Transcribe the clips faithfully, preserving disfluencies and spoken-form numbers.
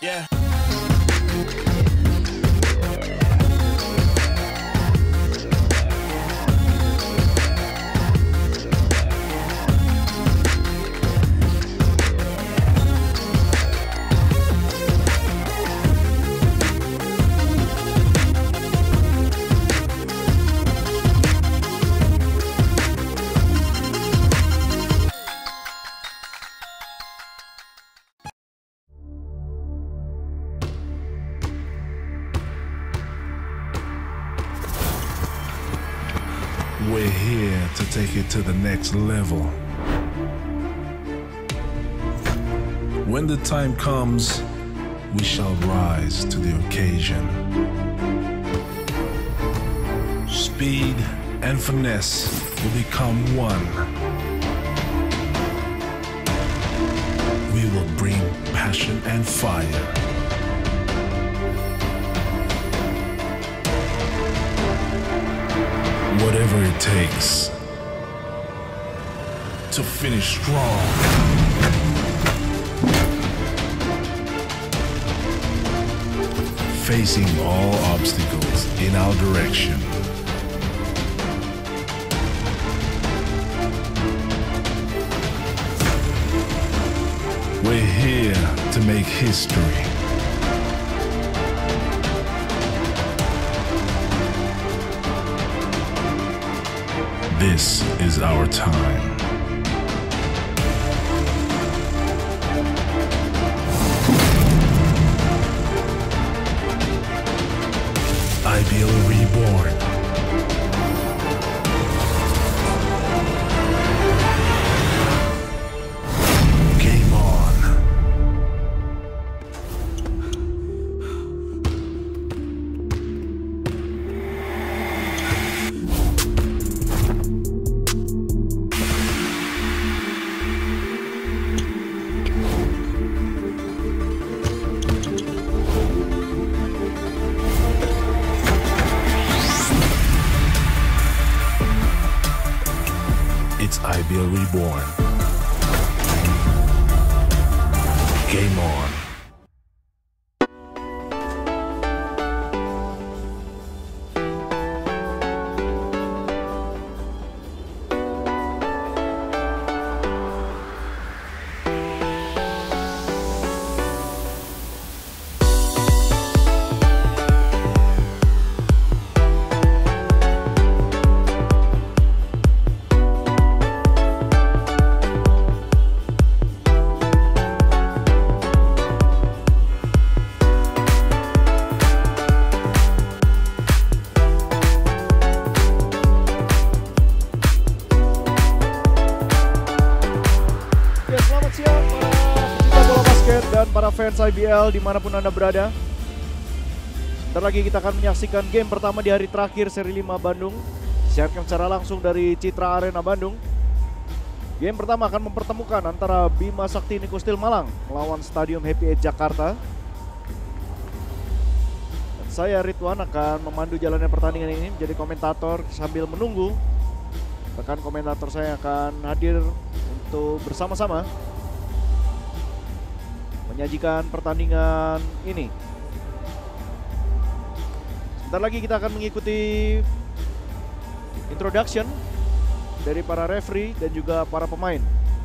Yeah. We're here to take it to the next level. When the time comes, we shall rise to the occasion. Speed and finesse will become one. We will bring passion and fire. Whatever it takes to finish strong. Facing all obstacles in our direction. We're here to make history. This is our time. I B L Reborn. Game on. It's I B L Reborn. Game on. Dan para fans I B L dimanapun Anda berada, sebentar lagi kita akan menyaksikan game pertama di hari terakhir seri lima Bandung, disiarkan secara langsung dari Citra Arena Bandung. Game pertama akan mempertemukan antara Bima Sakti Nikustil Malang melawan Stadium Happy Eight Jakarta. Dan saya Ridwan akan memandu jalannya pertandingan ini menjadi komentator sambil menunggu rekan komentator saya akan hadir untuk bersama-sama menyajikan pertandingan ini. Sebentar lagi kita akan mengikuti introduction dari para referee dan juga para pemain.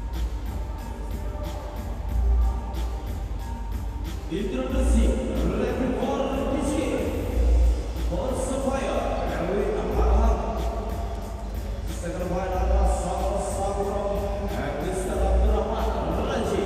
Introducing referee for this game, Persebaya dari Amarahang. Second white adalah Saur Saburo and Mister Abdurrahman Raji.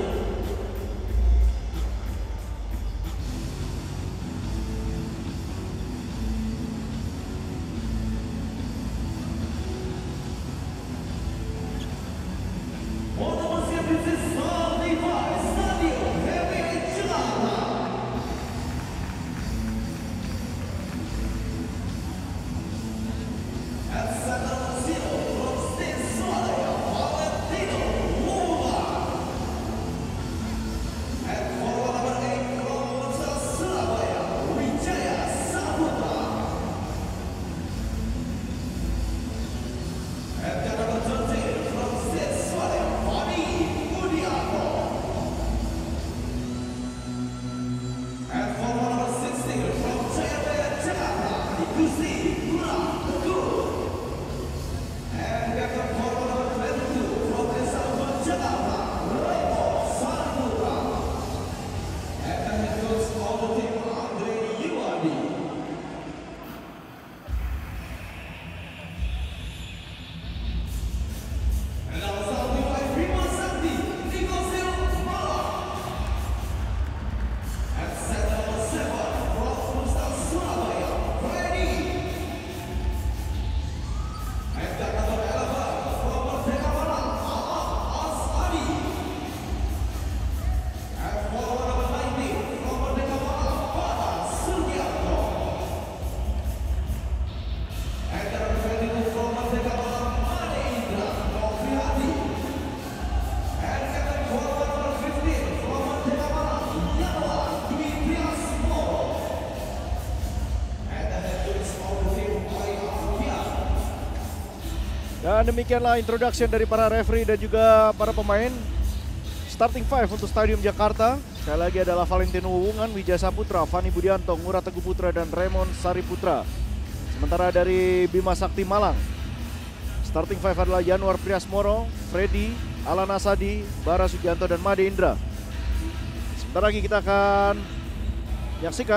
Dan demikianlah introduction dari para referee dan juga para pemain. Starting five untuk Stadium Jakarta. Sekali lagi adalah Valentino Wuwungan, Wijaya Saputra, Fani Budianto, Ngurah Teguh Putra, dan Raymond Sariputra. Sementara dari Bima Sakti Malang, starting five adalah Yanuar Priasmoro, Freddy, Alan Asadi, Bara Sugianto, dan Made Indra. Sebentar lagi kita akan menyaksikan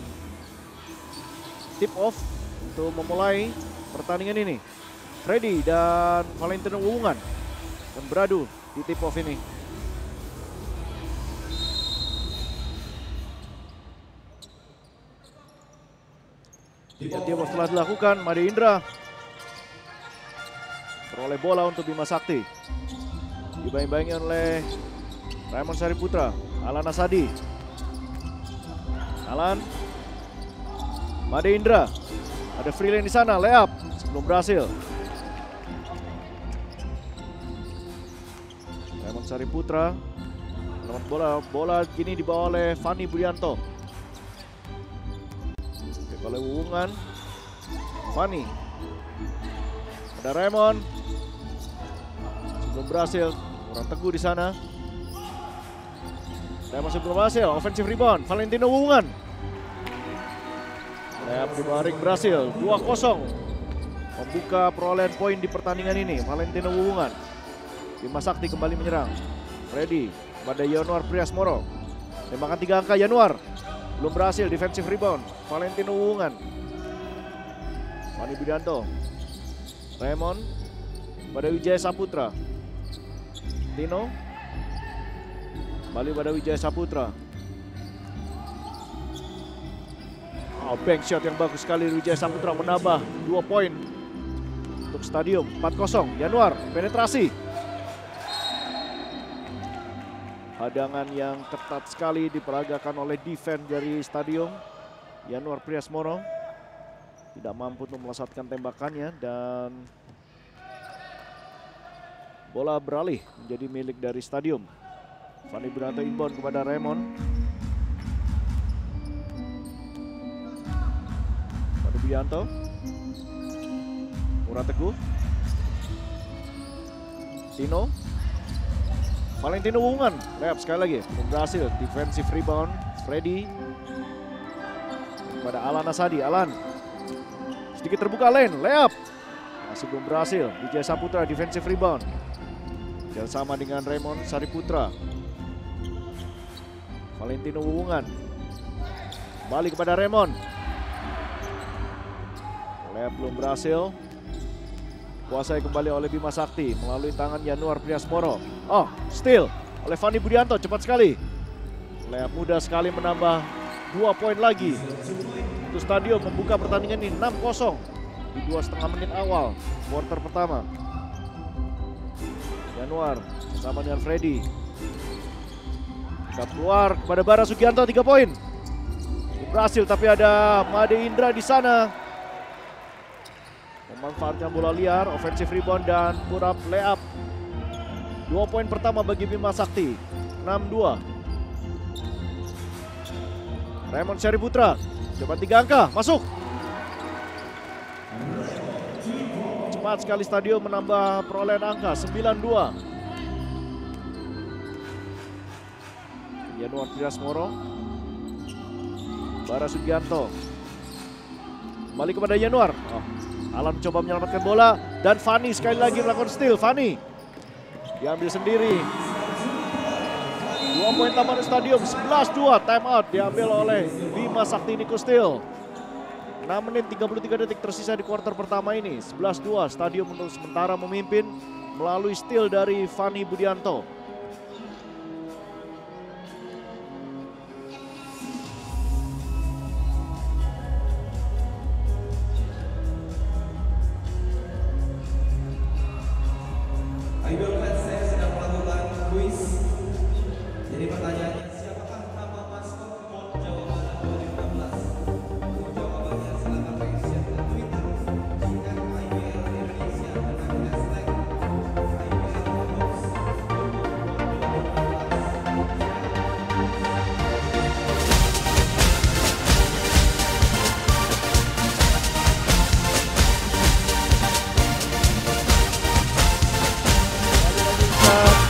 tip off untuk memulai pertandingan ini. Freddy dan Valentino Wuwungan dan beradu di tip off ini. Dan tip off telah dilakukan. Made Indra peroleh bola untuk Bima Sakti. Dibayang-bayangi oleh Raymond Sariputra, Alan Asadi. Alan, Made Indra, ada free lane di sana, layup sebelum berhasil. Raymond Sariputra melawan bola, bola kini dibawa oleh Fani Budianto. Oke, oleh Wuwungan, Fani, ada Raymond, sebelum berhasil, Ngurah Teguh di sana. Raymond sebelum berhasil, offensive rebound, Valentino Wuwungan. Layup di bawah ring berhasil, dua kosong. Membuka perolehan poin di pertandingan ini, Valentino Wuwungan. Bima Sakti kembali menyerang. Freddy pada Yanuar Priasmoro. Tembakan tiga angka Yanuar. Belum berhasil, defensive rebound. Valentino Wuwungan. Fani Budianto. Raymond pada Wijaya Saputra. Tino. Kembali pada Wijaya Saputra. Oh, bank shot yang bagus sekali Wijaya Saputra menambah dua poin untuk Stadium. Empat kosong. Yanuar penetrasi. Hadangan yang ketat sekali diperagakan oleh defense dari Stadium. Yanuar Priasmoro tidak mampu untuk melesatkan tembakannya dan bola beralih menjadi milik dari Stadium. Fani Budianto inbound kepada Raymond. Fani Budianto, Ngurah Teguh, Tino, Valentino Wuwungan, layup sekali lagi, belum berhasil. Defensive rebound, Freddy kepada Alan Asadi. Alan sedikit terbuka lane, layup masih belum berhasil. Wijaya Saputra defensive rebound, bersama dengan Raymond Sariputra. Valentino Wuwungan kembali kepada Raymond, layup belum berhasil. Kuasai kembali oleh Bima Sakti melalui tangan Yanuar Priasmoro. Oh, steal oleh Fani Budianto, cepat sekali. Layup mudah sekali menambah dua poin lagi. Untuk Stadium membuka pertandingan ini enam kosong di dua setengah menit awal quarter pertama. Yanuar bersama dengan Freddy. Kita keluar kepada Bara Sugianto, tiga poin. Berhasil tapi ada Made Indra di sana. Memanfaatkan bola liar, offensive rebound dan put-up layup. Dua poin pertama bagi Bima Sakti, enam dua. Raymond Sariputra, coba tiga angka, masuk. Cepat sekali Stadium menambah perolehan angka, sembilan dua. Yanuar Priasmoro, Bara Sugianto, kembali kepada Yanuar. Oh. Alan mencoba menyelamatkan bola dan Fani sekali lagi melakukan steal. Fani diambil sendiri. Dua poin tambahan Stadium, sebelas dua. Time out diambil oleh Bima Sakti Niko Steal. enam menit tiga puluh tiga detik tersisa di kuarter pertama ini. sebelas dua Stadium untuk sementara memimpin melalui steal dari Fani Budianto. Saya sedang melakukan kuis. Jadi pertanyaannya, siapakah nama maskot PON Jawa Barat dua ribu enam belas? Untuk jawabannya silakan bagi share dan Twitter. Singkat I B L Indonesia dengan hashtag I B L Box.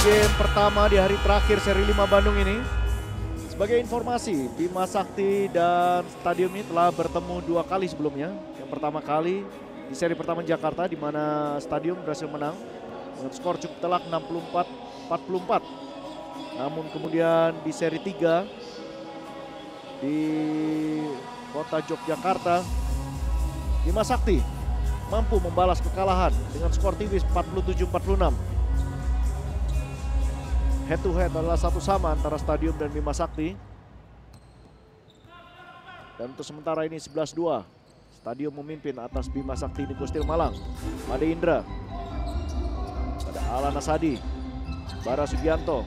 game pertama di hari terakhir seri lima Bandung ini. Sebagai informasi, Bima Sakti dan Stadium ini telah bertemu dua kali sebelumnya. Yang pertama kali di seri pertama Jakarta, di mana Stadium berhasil menang dengan skor cukup telak enam puluh empat empat puluh empat. Namun kemudian di seri tiga di kota Yogyakarta, Bima Sakti mampu membalas kekalahan dengan skor tipis empat puluh tujuh empat puluh enam. Head to head adalah satu sama antara Stadium dan Bima Sakti. Dan untuk sementara ini sebelas dua. Stadium memimpin atas Bima Sakti di Gustil Malang. Made Indra. Pada Alan Asadi. Bara Sugianto.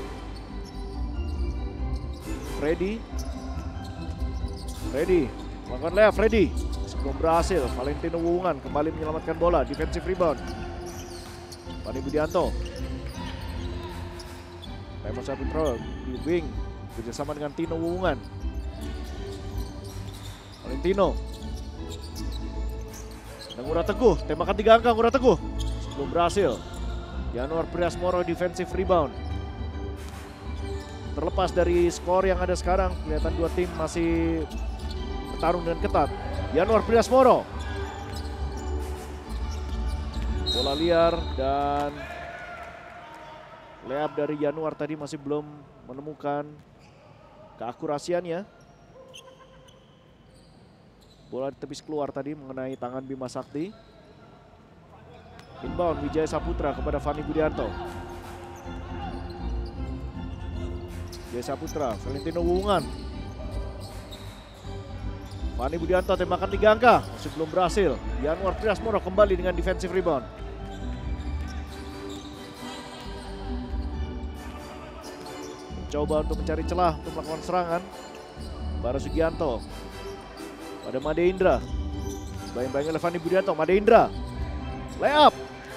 Freddy. Freddy. Melakukan layup Freddy. Sebelum berhasil. Valentino Wuwungan kembali menyelamatkan bola. Defensive rebound. Fani Budianto. Raymond Saputra di wing kerjasama dengan Tino Wuwungan. Valentino dan Ngurah Teguh, tembakan tiga angka Ngurah Teguh sebelum berhasil. Januar Priasmoro defensive rebound. Terlepas dari skor yang ada sekarang, kelihatan dua tim masih bertarung dengan ketat. Januar Priasmoro, bola liar dan layup dari Januar tadi masih belum menemukan keakurasiannya. Bola ditepis keluar tadi mengenai tangan Bima Sakti. Inbound Wijaya Saputra kepada Fani Budianto. Wijaya Saputra, Valentino Wuwungan. Fani Budianto tembakan tiga angka masih belum berhasil. Januar Priasmoro kembali dengan defensive rebound. Coba untuk mencari celah untuk melakukan serangan. Bara Sugianto pada Made Indra. Bayang-bayang oleh Fani Budianto. Made Indra layup.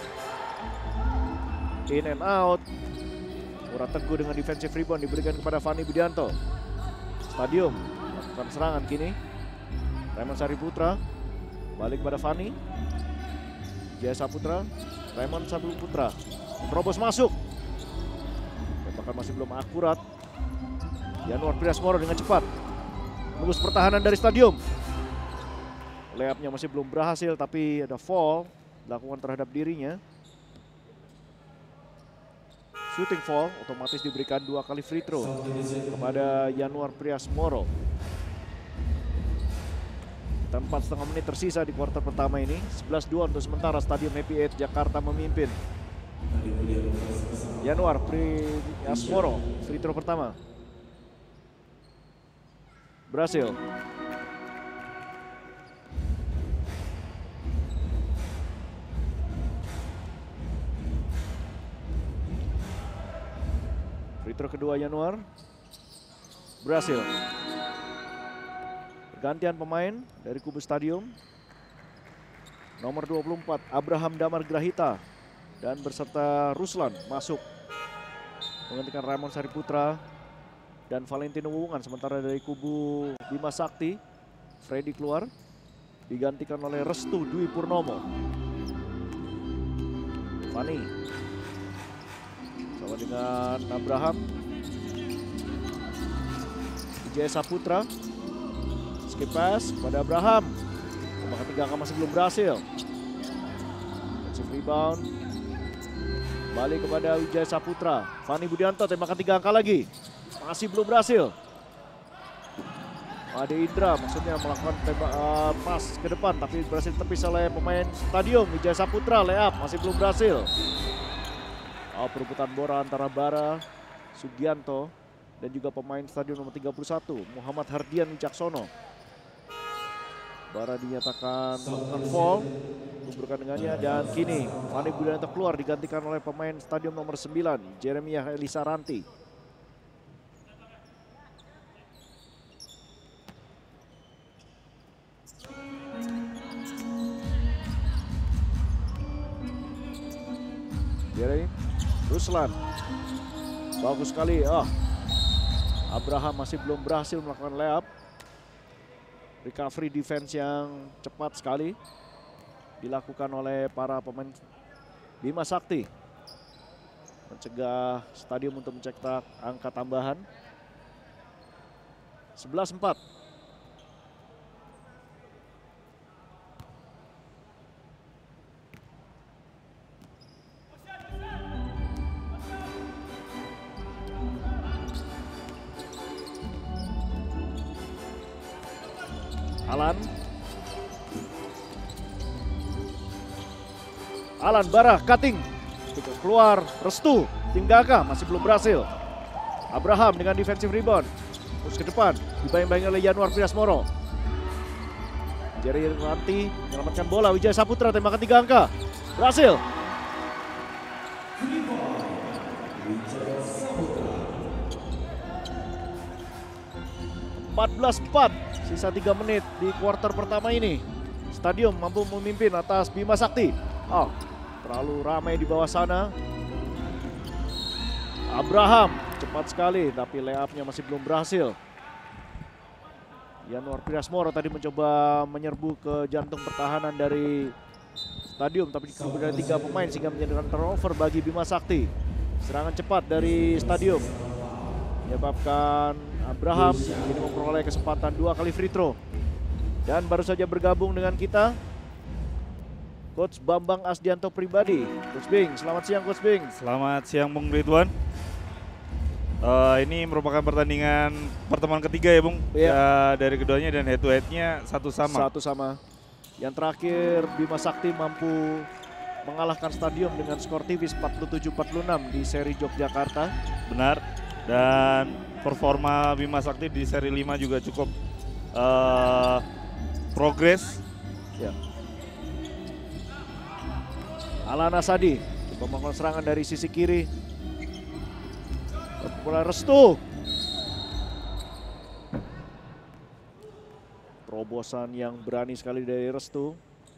In and out. Ngurah Teguh dengan defensive rebound diberikan kepada Fani Budianto. Stadium melakukan serangan kini. Raymond Sariputra balik kepada Fani. Jaya Saputra. Raymond Saputra terobos masuk. Tembakan masih belum akurat. Januar Priasmoro dengan cepat menembus pertahanan dari Stadium. Layupnya masih belum berhasil, tapi ada foul dilakukan terhadap dirinya. Shooting foul otomatis diberikan dua kali free throw kepada Januar Priasmoro. Empat setengah menit tersisa di kuarter pertama ini. sebelas dua untuk sementara. Stadium Happy Eight Jakarta memimpin. Januar Priasmoro, free throw pertama berhasil. Free throw kedua Januar berhasil. Pergantian pemain dari kubu Stadium. Nomor dua puluh empat Abraham Damar Grahita dan berserta Ruslan masuk menggantikan Raymond Sariputra dan Valentino Wuwungan. Sementara dari kubu Bima Sakti, Freddy keluar digantikan oleh Restu Dwi Purnomo. Fani sama dengan Abraham. Wijaya Saputra skip pass kepada Abraham. Tembakan tiga angka masih belum berhasil. Defensive rebound balik kepada Wijaya Saputra. Fani Budianto tembakan tiga angka lagi. Masih belum berhasil. Made Indra maksudnya melakukan tembak uh, pas ke depan tapi berhasil tepis oleh pemain Stadium. Wijaya Saputra layup masih belum berhasil. Oh, perebutan bola antara Bara Sugianto dan juga pemain Stadium nomor tiga puluh satu Muhammad Hardian Wicaksono. Bara dinyatakan melakukan foul untuk berkandungannya dan kini Fani Budianto keluar digantikan oleh pemain Stadium nomor sembilan Jeremiah Elisa Ranti. Jeremy Ruslan bagus sekali. Oh, Abraham masih belum berhasil melakukan layup. Recovery defense yang cepat sekali dilakukan oleh para pemain Bima Sakti. mencegah Stadium untuk mencetak angka tambahan. sebelas empat. Alan. Alan Barah cutting. Keluar Restu. Tim Gaka masih belum berhasil. Abraham dengan defensive rebound. Terus ke depan. Dibayang-bayang oleh Januar Priasmoro. Jerry Ranti menyelamatkan bola. Wijaya Saputra tembakan tiga angka. Berhasil. empat belas empat. Sisa tiga menit di kuarter pertama ini. Stadium mampu memimpin atas Bima Sakti. Oh, terlalu ramai di bawah sana. Abraham cepat sekali, tapi layupnya masih belum berhasil. Januar Priasmoro tadi mencoba menyerbu ke jantung pertahanan dari Stadium, tapi kemudian tiga pemain sehingga menjadikan turnover bagi Bima Sakti. Serangan cepat dari Stadium menyebabkan Abraham ini memperoleh kesempatan dua kali free throw. Dan baru saja bergabung dengan kita Coach Bambang Asdianto Pribadi. Coach Bing, selamat siang Coach Bing. Selamat siang Bung Ridwan. Uh, ini merupakan pertandingan pertemuan ketiga ya Bung, ya. Ya, dari keduanya, dan head to headnya satu sama. Satu sama. Yang terakhir Bima Sakti mampu mengalahkan Stadium dengan skor tipis empat puluh tujuh empat puluh enam di seri Yogyakarta. Benar. Dan performa Bima Sakti di seri lima juga cukup uh, progres. Ya. Alana Sadi coba melakukan serangan dari sisi kiri. Bola Restu. Terobosan yang berani sekali dari Restu.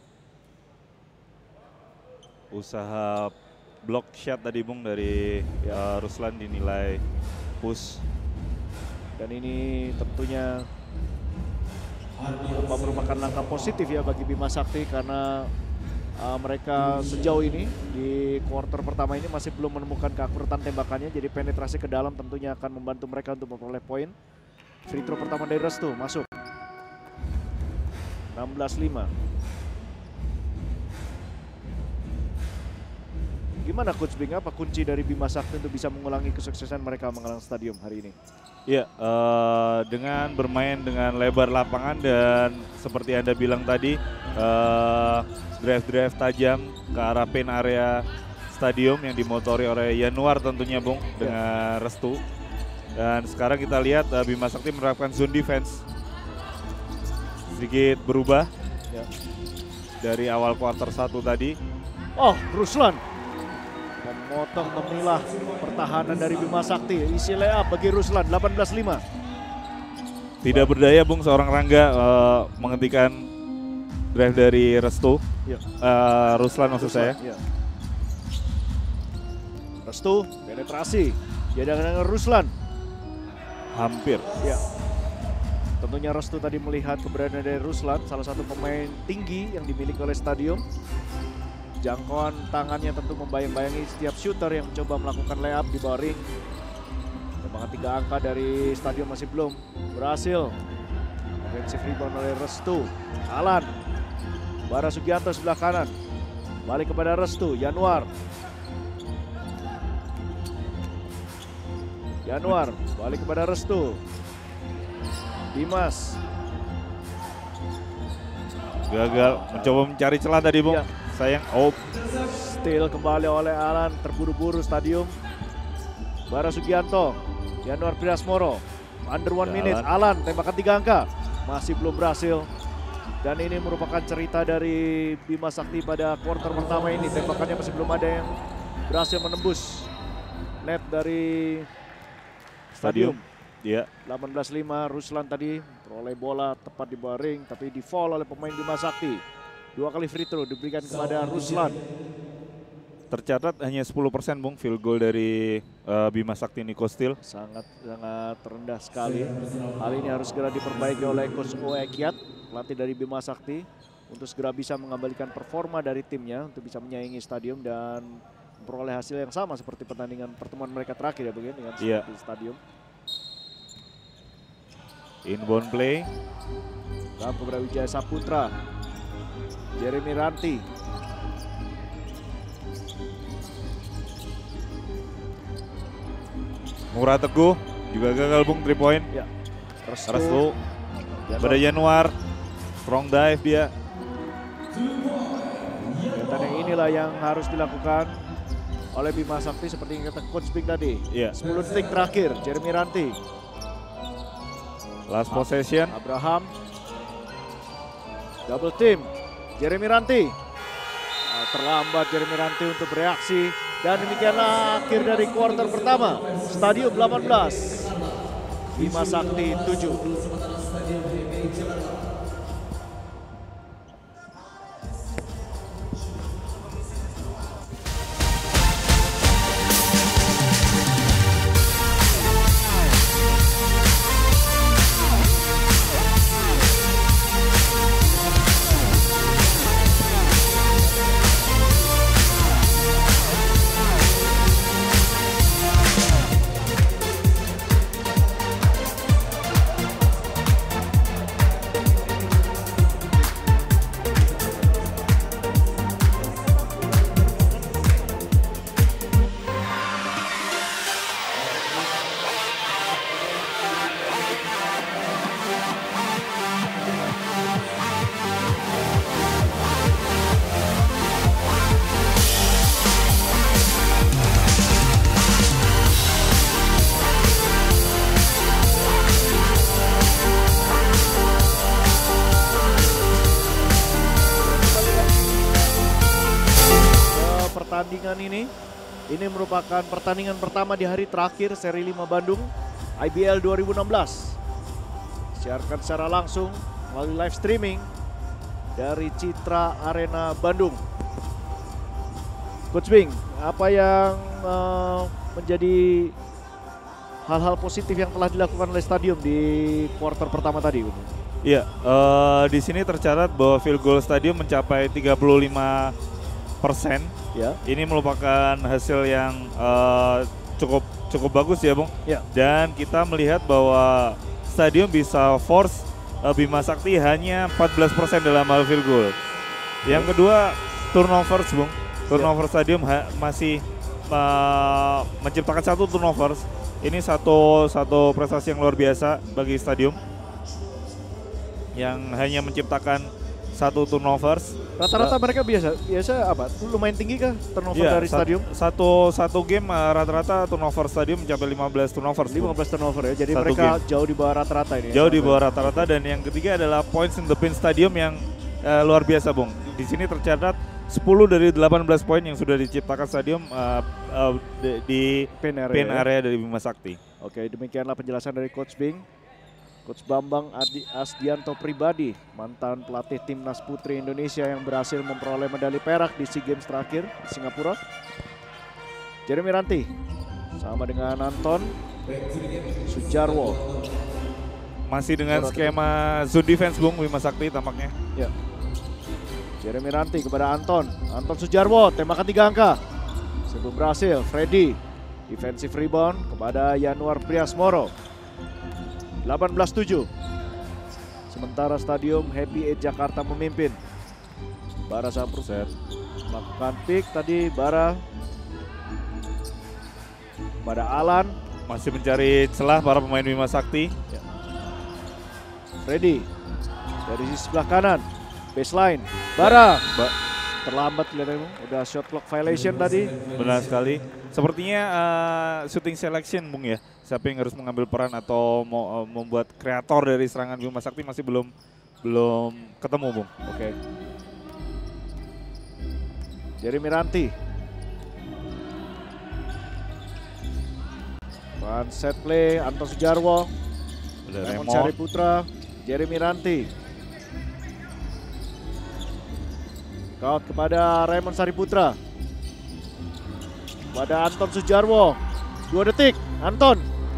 Usaha block shot tadi Bung dari ya, Ruslan dinilai push. Dan ini tentunya merupakan langkah positif ya bagi Bima Sakti, karena uh, mereka sejauh ini di kuarter pertama ini masih belum menemukan keakuratan tembakannya. Jadi penetrasi ke dalam tentunya akan membantu mereka untuk memperoleh poin. Free throw pertama dari Restu masuk. enam belas lima. Gimana Coach Bing, apa kunci dari Bima Sakti untuk bisa mengulangi kesuksesan mereka mengalahkan Stadium hari ini? Ya, uh, dengan bermain dengan lebar lapangan dan seperti Anda bilang tadi, uh, drive-drive tajam ke arah paint area Stadium yang dimotori oleh Januar tentunya Bung, ya, dengan Restu. Dan sekarang kita lihat uh, Bima Sakti menerapkan zone defense. Sedikit berubah ya, dari awal kuarter satu tadi. Oh, Ruslan memotong memilah pertahanan dari Bima Sakti. Isi layup bagi Ruslan, delapan belas lima. Tidak berdaya Bung seorang Rangga uh, menghentikan drive dari Restu. Ya. Uh, Ruslan maksud Ruslan, saya. Ya. Restu, penetrasi. Dia dengan Ruslan. Hampir. Ya. Tentunya Restu tadi melihat keberadaan dari Ruslan, salah satu pemain tinggi yang dimiliki oleh Stadium. Jangkauan tangannya tentu membayang-bayangi setiap shooter yang mencoba melakukan layup di bawah ring. Tembakan tiga angka dari Stadium masih belum berhasil. Offensive rebound oleh Restu. Alan. Bara Sugianto sebelah kanan. Balik kepada Restu. Januar. Januar. Balik kepada Restu. Dimas. Gagal mencoba mencari celah tadi Bung. Ya. Sayang, oh. Steal kembali oleh Alan, terburu-buru Stadium. Bara Sugianto, Januar Priasmoro, under one minute. Alan, tembakan tiga angka, masih belum berhasil. Dan ini merupakan cerita dari Bima Sakti pada kuarter pertama ini. Tembakannya masih belum ada yang berhasil menembus net dari Stadium. Iya. delapan belas lima, Ruslan tadi peroleh bola tepat di bawah ring, tapi di foul oleh pemain Bima Sakti. Dua kali free throw diberikan kepada Ruslan. Tercatat hanya sepuluh persen Bung field goal dari uh, Bima Sakti Niko Steel. Sangat sangat rendah sekali. Hal ini harus segera diperbaiki oleh Coach Oe Kiat, pelatih dari Bima Sakti, untuk segera bisa mengembalikan performa dari timnya untuk bisa menyaingi Stadium dan memperoleh hasil yang sama seperti pertandingan pertemuan mereka terakhir ya begini dengan Iya. seperti stadium. Inbound play. Dan kepada Wijaya Saputra, Jeremy Ranti. Ngurah Teguh juga gagal bung three point. Ya. Restu. Restu. Januar. Pada Januar. Strong dive dia. Dan yang inilah yang harus dilakukan oleh Bima Sakti seperti yang kata Coach Bing tadi. Iya. sepuluh detik terakhir, Jeremy Ranti. Last possession. Abraham. Double team, Jeremy Ranti. Nah, terlambat Jeremy Ranti untuk bereaksi. Dan demikianlah akhir dari kuarter pertama. Stadium delapan belas. Bima Sakti tujuh. Pertandingan ini, ini merupakan pertandingan pertama di hari terakhir seri lima Bandung I B L dua ribu enam belas. Siarkan secara langsung melalui live streaming dari Citra Arena Bandung. Coach Bing, apa yang uh, menjadi hal-hal positif yang telah dilakukan oleh stadium di kuarter pertama tadi? Iya, uh, di sini tercatat bahwa field goal stadium mencapai tiga puluh lima persen. Ya. Ini merupakan hasil yang uh, cukup cukup bagus ya, Bung. Ya. Dan kita melihat bahwa stadium bisa force uh, Bima Sakti hanya empat belas persen dalam hal field goal. Yang kedua, turnovers, Bung. Turnover ya. Stadium masih uh, menciptakan satu turnovers. Ini satu satu prestasi yang luar biasa bagi stadium yang hanya menciptakan satu turnovers. Rata-rata mereka biasa biasa apa? Lumayan tinggi kah turnover ya, dari stadium? Satu satu game rata-rata turnover stadium mencapai lima belas turnovers. lima belas turnover ya. Jadi satu mereka game. jauh di bawah rata-rata ini. Jauh ya, di bawah rata-rata, dan yang ketiga adalah points in the paint stadium yang uh, luar biasa, Bung. Di sini tercatat sepuluh dari delapan belas poin yang sudah diciptakan stadium uh, uh, di, di paint area, paint ya. area dari Bima Sakti. Oke, demikianlah penjelasan dari Coach Bing. Coach Bambang Adi Asdianto Pribadi, mantan pelatih timnas putri Indonesia yang berhasil memperoleh medali perak di SEA Games terakhir di Singapura. Jeremy Ranti sama dengan Anton Sujarwo. Masih dengan skema zone defense, Bung, Bima Sakti tampaknya. Ya. Jeremy Ranti kepada Anton, Anton Sujarwo, tembakan tiga angka. Sebelum berhasil, Freddy defensive rebound kepada Yanuar Priasmoro. delapan belas tujuh. Sementara stadium Happy Eight Jakarta memimpin. Bara Sampurset melakukan pick tadi. Bara pada Alan. Masih mencari celah para pemain Bima Sakti. Ya. Freddy dari sisi sebelah kanan. Baseline. Bara. Ba terlambat kelihatannya. Udah shot clock violation tadi. Benar sekali. Sepertinya uh, shooting selection, Bung, ya. Siapa yang harus mengambil peran atau mau uh, membuat kreator dari serangan Bima Sakti masih belum belum ketemu, Bung. Oke. Okay. Jeremy Ranti. One set play, Anton Sujarwo. Raymond Sariputra, Jeremy Ranti. Out kepada Raymond Sariputra. Kepada Anton Sujarwo. Dua detik, Anton.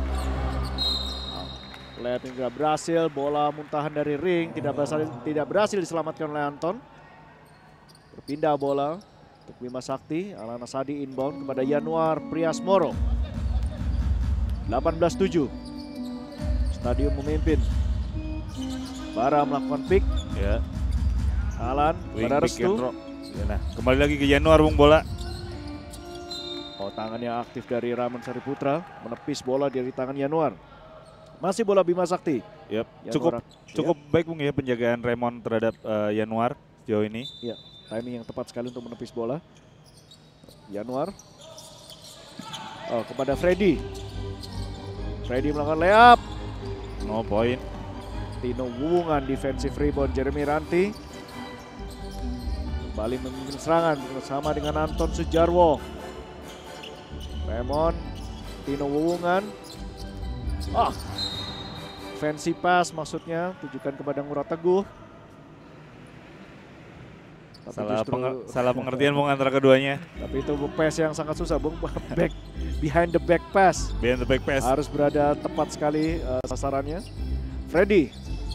Layup tidak berhasil, bola muntahan dari ring tidak berhasil, tidak berhasil diselamatkan oleh Anton. Berpindah bola untuk Bima Sakti. Alana Sadi inbound kepada Yanuar Priasmoro. delapan belas tujuh. Stadium memimpin. Bara melakukan pick. Ya. Alan Wing kepada pick and Restu. roll. Ya, nah, kembali lagi ke Januar Bung bola. Oh, tangannya aktif dari Ramon Sariputra, menepis bola dari tangan Yanuar. Masih bola Bima Sakti. Yep. Yanuar, Cukup ya. cukup baik Bung ya penjagaan Raymond terhadap uh, Januar sejauh ini. Ya, timing yang tepat sekali untuk menepis bola. Yanuar. Oh, kepada Freddy. Freddy melakukan layup. No point. Tino Wuwungan defensive rebound Jeremy Ranti. Kembali memimpin serangan bersama dengan Anton Sujarwo. Raymond, Tino Wuwungan. Ah, fancy pass maksudnya, tujukan kepada Ngurah Teguh. Tapi Salah, justru- penger- salah pengertian Bung antara keduanya. Tapi itu pass yang sangat susah, Bung. Back, behind the back pass. Behind the back pass. Harus berada tepat sekali uh, sasarannya. Freddy.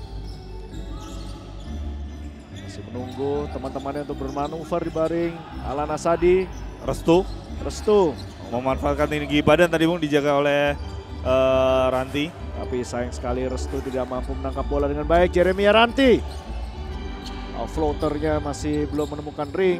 Masih menunggu teman-temannya untuk bermanuver di baring. Alana Sadi. Restu Restu. memanfaatkan tinggi badan tadi Bung dijaga oleh uh, Ranti. Tapi sayang sekali Restu tidak mampu menangkap bola dengan baik. Jeremy Ranti. Oh, floaternya masih belum menemukan ring.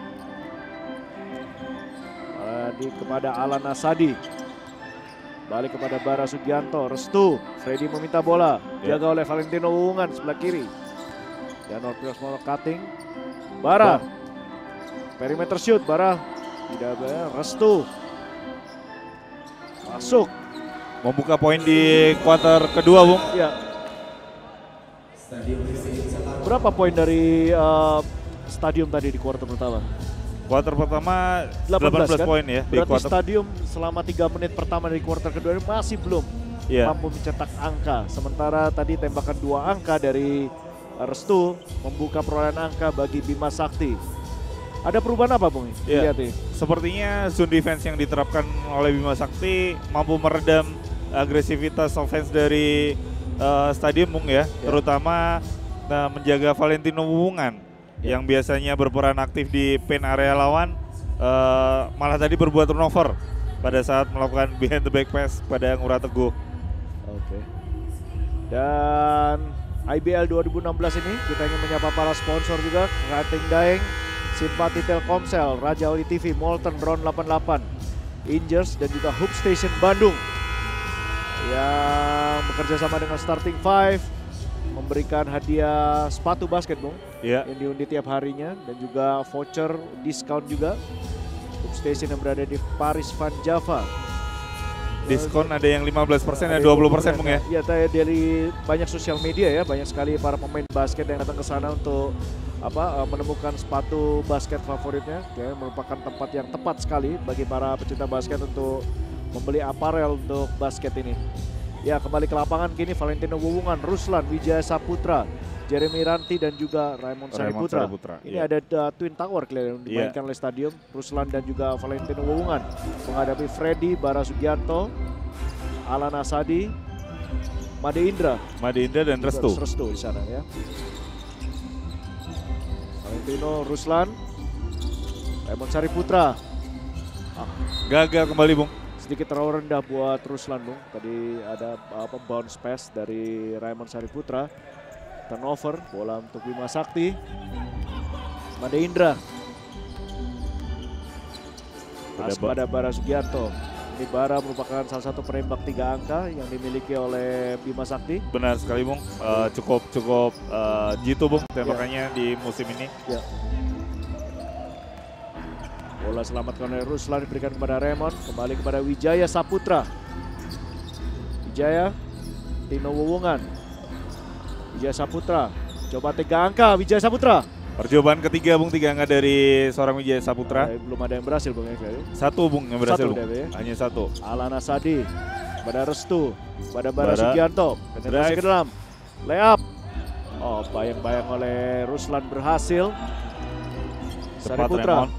Di kepada Alana Sadi. Balik kepada Bara Sugianto. Restu. Freddy meminta bola. Ya. Jaga oleh Valentino Wuwungan sebelah kiri. Janor Priasmoro cutting. Bara. Perimeter shoot. Bara. Tidak benar. Restu. Masuk. Membuka poin di kuarter kedua Bung. Ya. Berapa poin dari uh, Stadium tadi di kuarter pertama? Kuarter pertama delapan belas, delapan belas kan? poin ya. Di Berarti kuarter, Stadium selama tiga menit pertama dari kuarter kedua ini masih belum Iya. mampu mencetak angka. Sementara tadi tembakan dua angka dari Restu membuka perolehan angka bagi Bima Sakti. Ada perubahan apa Bung? Iya. Lihat nih. Sepertinya zone defense yang diterapkan oleh Bima Sakti mampu meredam agresivitas offense dari uh, Stadium Bung ya. Ya. Terutama uh, menjaga Valentino Wuwungan Ya. yang biasanya berperan aktif di paint area lawan uh, malah tadi berbuat turnover pada saat melakukan behind the back pass pada Ngurah Teguh. Oke. Dan I B L dua ribu enam belas ini kita ingin menyapa para sponsor juga. Rating Daeng, Simpati Telkomsel, Raja Oli T V, Molten, Ron delapan puluh delapan, Ingers dan juga Hoop Station Bandung yang bekerja sama dengan Starting Five memberikan hadiah sepatu basket Bung Ya. yang diundi tiap harinya dan juga voucher diskon juga. Hoop Station yang berada di Paris Van Java. Diskon ada yang lima belas persen dan dua puluh persen Bung ya. Ya, dari banyak sosial media ya, banyak sekali para pemain basket yang datang ke sana untuk apa uh, menemukan sepatu basket favoritnya. Ya, merupakan tempat yang tepat sekali bagi para pecinta basket untuk membeli aparel untuk basket ini. Ya, kembali ke lapangan kini Valentino Wuwungan, Ruslan, Wijaya Saputra, Jeremy Ranti dan juga Raymond Raymond Sariputra. Sariputra, Ini iya. ada uh, Twin Tower yang dimainkan oleh Stadium. Ruslan dan juga Valentino Wuwungan menghadapi Freddy, Bara Sugianto, Alana Sadi, Made Indra. Made Indra dan Restu. Restu di sana ya. Valentino, Ruslan, Raymond Sariputra. Ah, Gagal kembali Bung. sedikit terlalu rendah buat Ruslan Bung. Tadi ada apa bounce pass dari Raymond Sariputra. Turnover, bola untuk Bima Sakti. Made Indra. Pas kepada Bara Sugianto. Ini Bara merupakan salah satu penembak tiga angka yang dimiliki oleh Bima Sakti. Benar sekali Bung, uh, cukup cukup uh, jitu Bung tembakannya di musim ini. Ya. Bola selamatkan oleh Ruslan diberikan kepada Raymond. Kembali kepada Wijaya Saputra. Wijaya, Tino Wuwungan. Wijaya Saputra. Coba tiga angka Wijaya Saputra. Percobaan ketiga Bung, tiga angka dari seorang Wijaya Saputra. Eh, belum ada yang berhasil Bung ya. Satu Bung yang berhasil Satu Bung, udah, ya. hanya satu. Alana Sadi. Pada Restu. Pada Bara Bara. Sugianto. Penetrasi Drive. ke dalam. Layup. Oh, bayang-bayang oleh Ruslan berhasil. Tepat Sariputra. Raymond.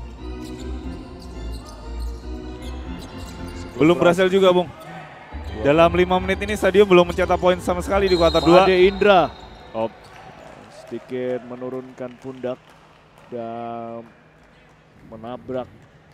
Belum berhasil juga Bung. Dalam lima menit ini Stadium belum mencetak poin sama sekali di kuarter dua. Made Indra. Oh, Sedikit menurunkan pundak dan menabrak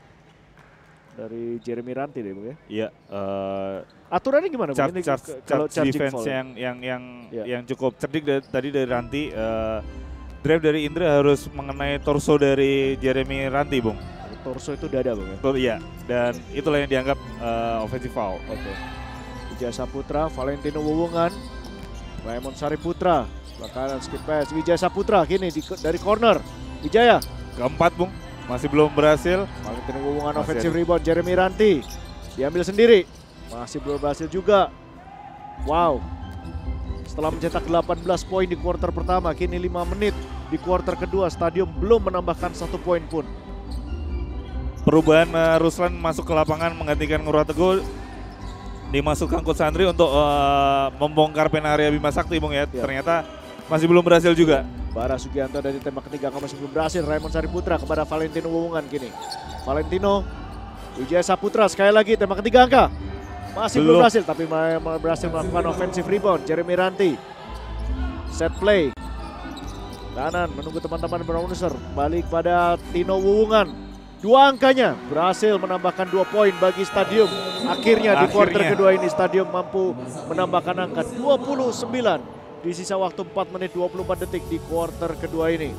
dari Jeremy Ranti deh Bung ya. Iya. Uh, Aturannya gimana Bung? Charge, Ini charge, kalau charge defense fall. yang yang yang Ya. yang cukup cerdik dari, tadi dari Ranti. Uh, drive dari Indra harus mengenai torso dari Jeremy Ranti, Bung. Torso itu dada Bung ya. Oh, iya. Dan itulah yang dianggap uh, offensive foul. Oke. Okay. Wijaya Saputra, Valentino Wuwungan, Raymond Sariputra, kanan skip pass. Wijaya Saputra kini di, dari corner. Wijaya. Keempat, Bung. Masih belum berhasil. Valentino Wuwungan Masih offensive ada. rebound. Jeremy Ranti diambil sendiri. Masih belum berhasil juga. Wow. Setelah mencetak delapan belas poin di kuarter pertama, kini lima menit di kuarter kedua, Stadium belum menambahkan satu poin pun. Perubahan uh, Ruslan masuk ke lapangan menggantikan Ngurah Teguh. Dimasukkan Coach Sandri untuk uh, membongkar pen area Bima Sakti, Bung ya. Ya. Ternyata masih belum berhasil juga. Bara Sugianto dari tembak ketiga masih belum berhasil. Raymond Sariputra kepada Valentino Wuwungan kini. Valentino, Wijaya Saputra sekali lagi tembak ketiga angka. Masih belum, Belum. berhasil tapi berhasil melakukan offensive rebound. Jeremy Ranti. Set play. Kanan menunggu teman-teman Browser. Balik pada Tino Wuwungan. Dua angkanya berhasil menambahkan dua poin bagi Stadium. Akhirnya di kuarter Akhirnya. kedua ini Stadium mampu menambahkan angka dua puluh sembilan di sisa waktu empat menit dua puluh empat detik di kuarter kedua ini.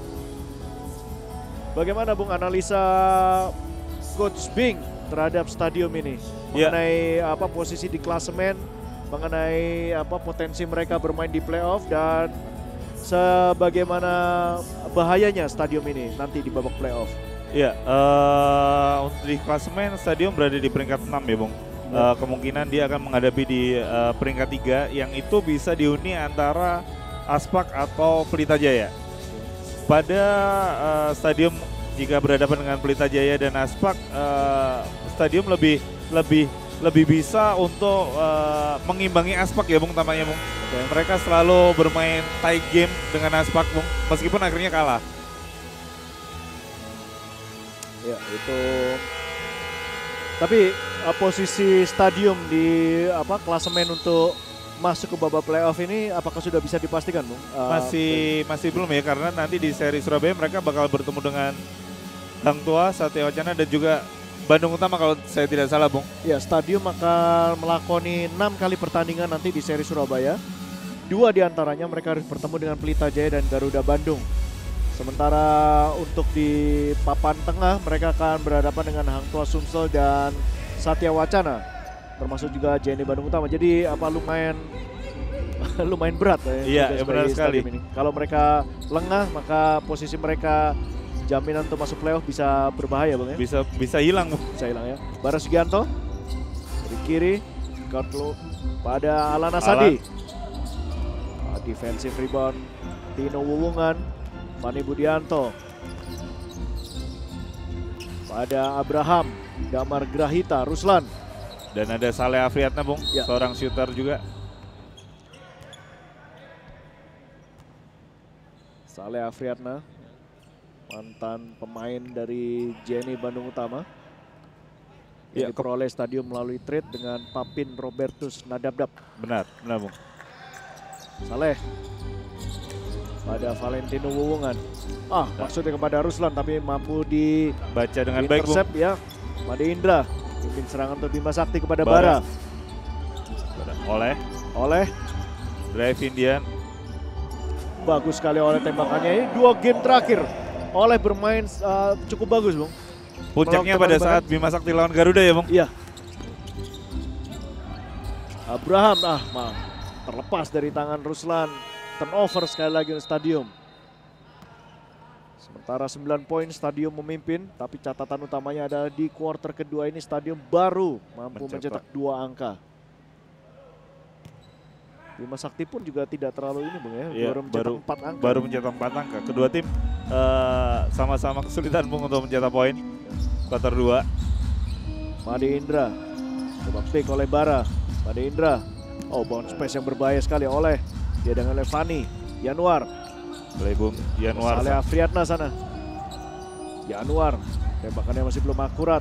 Bagaimana Bung analisa Coach Bing terhadap Stadium ini? Ya. Mengenai apa posisi di klasemen, mengenai apa potensi mereka bermain di playoff dan sebagaimana bahayanya Stadium ini nanti di babak playoff. Iya, uh, untuk di klasemen Stadium berada di peringkat enam ya, Bung. Uh, kemungkinan dia akan menghadapi di uh, peringkat tiga yang itu bisa dihuni antara Aspak atau Pelita Jaya. Pada uh, Stadium jika berhadapan dengan Pelita Jaya dan Aspak, uh, Stadium lebih lebih lebih bisa untuk uh, mengimbangi Aspak ya, Bung, tampaknya, Bung. Oke. Mereka selalu bermain tie game dengan Aspak, Bung, meskipun akhirnya kalah. Ya itu. Tapi uh, posisi Stadium di apa klasemen untuk masuk ke babak playoff ini apakah sudah bisa dipastikan, Bung? Uh, Masih masih belum ya, karena nanti di seri Surabaya mereka bakal bertemu dengan Hang Tua, Satya Wacana dan juga Bandung Utama kalau saya tidak salah, Bung. Ya, Stadium akan melakoni enam kali pertandingan nanti di seri Surabaya. Dua diantaranya mereka harus bertemu dengan Pelita Jaya dan Garuda Bandung. Sementara untuk di papan tengah mereka akan berhadapan dengan Hang Tua Sumsel dan Satya Wacana, termasuk juga J N I Bandung Utama. Jadi apa lumayan lumayan berat ya. Iya, tugas ya benar bagi sekali. Stadium ini. Kalau mereka lengah maka posisi mereka jaminan untuk masuk playoff bisa berbahaya, Bang ya. Bisa bisa hilang, Bung. Bisa hilang ya. Bara Sugianto dari kiri, Kartlo pada Alana Sadi. Ah, defensive rebound Tino Wuwungan. Fani Budianto pada Abraham, Damar Grahita, Ruslan. Dan ada Saleh Afriatna, Bung, Ya. seorang shooter juga. Saleh Afriatna, mantan pemain dari J N I Bandung Utama. Yang Ya, diperoleh Stadium melalui trade dengan Papin Robertus Nadabdab. Benar, benar, Bung. Saleh pada Valentino Wuwungan. Ah, maksudnya kepada Ruslan tapi mampu di Baca dengan baik, Bung. intercept ya. Made Indra, pimpin serangan untuk Bima Sakti kepada Bara. Bara. Oleh Oleh, drive Indian. bagus sekali oleh tembakannya ini. Dua game terakhir Oleh bermain uh, cukup bagus, Bung. Puncaknya Melakukan pada tembakan. saat Bima Sakti lawan Garuda ya, Bung. Iya. Abraham, ah, maaf. Terlepas dari tangan Ruslan. Turnover sekali lagi untuk Stadium. Sementara sembilan poin Stadium memimpin, tapi catatan utamanya adalah di kuarter kedua ini Stadium baru mampu Mencetak. mencetak dua angka. Bima Sakti pun juga tidak terlalu ini, Bung ya, Iya, baru mencetak baru- empat angka. Baru mencetak empat angka. Kedua tim eh, sama-sama kesulitan, Bung, untuk mencetak poin. Kuarter dua. Made Indra, coba pick oleh Bara. Made Indra, oh bounce pass yang berbahaya sekali oleh dia dengan Levani, Yanuar. Oleh Bung Yanuar. Saleh Afriatna sana. Yanuar, tembakannya masih belum akurat.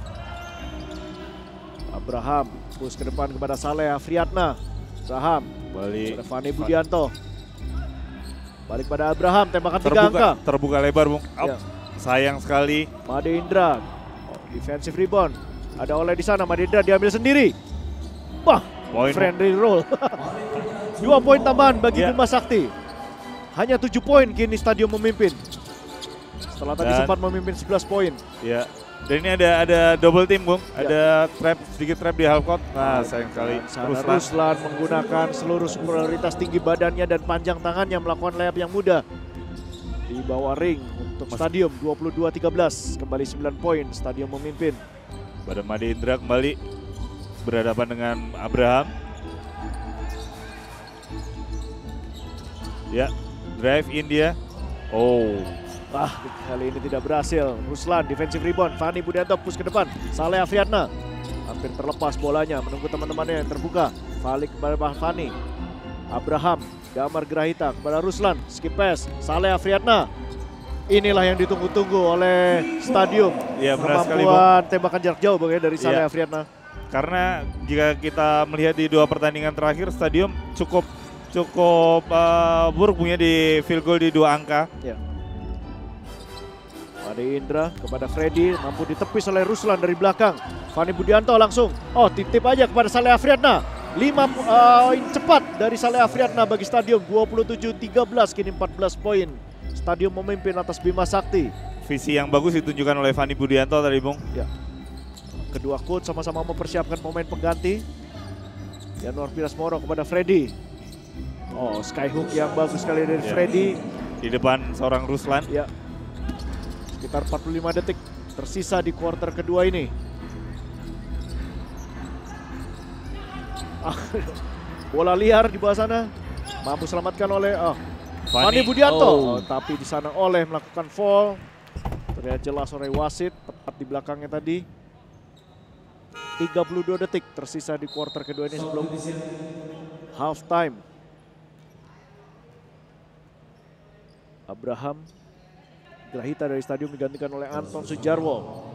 Abraham, push ke depan kepada Saleh Afriatna. Abraham, Balik. Levani Budianto. Balik pada Abraham, tembakan tiga Terbuka, angka. terbuka lebar, Bung. Up. Ya. sayang sekali. Made Indra, oh, defensive rebound. Ada oleh di sana, Made Indra diambil sendiri. Wah, Poin. friendly roll. Dua poin tambahan bagi Ya. Bima Sakti. Hanya tujuh poin kini Stadium memimpin. Setelah tadi Dan- sempat memimpin sebelas poin. Ya. Dan ini ada ada double team, Bung. Ya. Ada trap, sedikit trap di half court. Nah, sayang sekali. Dan sana Ruslan. Ruslan menggunakan seluruh superioritas tinggi badannya dan panjang tangannya melakukan layup yang mudah. Di bawah ring untuk Mas- Stadium dua puluh dua tiga belas. Kembali sembilan poin, Stadium memimpin. Pada Made Indra kembali berhadapan dengan Abraham. Ya, drive in dia. Oh, Ah, kali ini tidak berhasil. Ruslan defensive rebound. Fani Budianto push ke depan. Saleh Afriatna hampir terlepas bolanya. Menunggu teman-temannya yang terbuka. Balik kepada Fani. Abraham, Damar Grahita kepada Ruslan. Skip pass. Saleh Afriatna. Inilah yang ditunggu-tunggu oleh Stadium. iya benar sekali, Bung. Kemampuan tembakan jarak jauh bang, ya, dari Saleh Iya. Afriatna. Karena jika kita melihat di dua pertandingan terakhir, Stadium cukup cukup uh, buruk punya di field goal di dua angka. Ya. Made Indra kepada Freddy, mampu ditepis oleh Ruslan dari belakang. Fani Budianto langsung, oh titip aja kepada Saleh Afriatna. lima poin cepat dari Saleh Afriatna bagi Stadium, dua puluh tujuh tiga belas kini empat belas poin. Stadium memimpin atas Bima Sakti. Visi yang bagus ditunjukkan oleh Fani Budianto tadi, Bung. Ya. Kedua coach sama-sama mempersiapkan pemain pengganti. Yanuar Piras Moro kepada Freddy. Oh, skyhook yang bagus sekali dari Ya. Freddy. Di depan seorang Ruslan. Ya. Sekitar empat puluh lima detik tersisa di kuarter kedua ini. Ah, bola liar di bawah sana. Mampu selamatkan oleh oh, Fani Budianto. Oh. Oh, tapi di sana oleh melakukan foul. Terlihat jelas oleh wasit tepat di belakangnya tadi. tiga puluh dua detik tersisa di kuarter kedua ini sebelum half time. Abraham Grahita dari Stadium digantikan oleh Anton Sujarwo.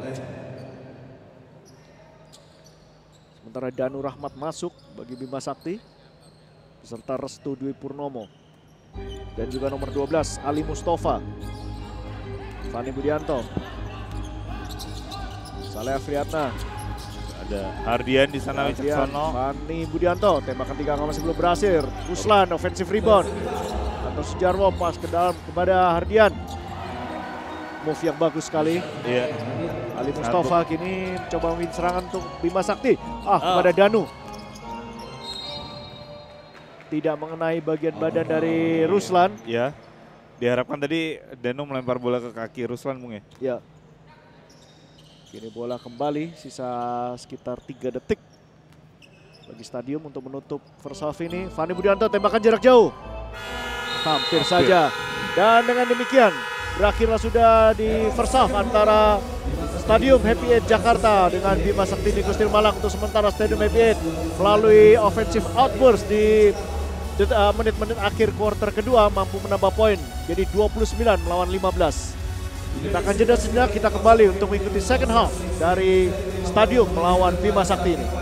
Sementara Danu Rahmat masuk bagi Bima Sakti beserta Restu Dwi Purnomo. Dan juga nomor dua belas Ali Mustafa. Fani Budianto. Saleh Afriatna. Ada Hardian di sana, Kemudian Wicaksono. Fani Budianto, tembakan tiga angka masih belum berhasil. Ruslan offensive rebound. Anton Sujarwo pas ke dalam kepada Hardian. Move yang bagus sekali. Iya. Ali Mustafa kini coba memimpin serangan untuk Bima Sakti. Ah, Ah. kepada Danu. Tidak mengenai bagian badan dari Ruslan. Ya. Diharapkan tadi Danu melempar bola ke kaki Ruslan, Bung ya. Ya. Kini bola kembali, sisa sekitar tiga detik bagi Stadium untuk menutup first half ini. Fani Budianto tembakan jarak jauh. Hampir, Hampir. saja. Dan dengan demikian berakhirlah sudah di first half antara Stadium Happy Eight Jakarta dengan Bima Sakti Kustil Malang. Untuk sementara Stadium Happy Eight melalui offensive outburst di det- uh, menit-menit akhir kuarter kedua mampu menambah poin. Jadi dua puluh sembilan melawan lima belas. Kita akan jeda sejenak, kita kembali untuk mengikuti second half dari Stadium melawan Bima Sakti ini.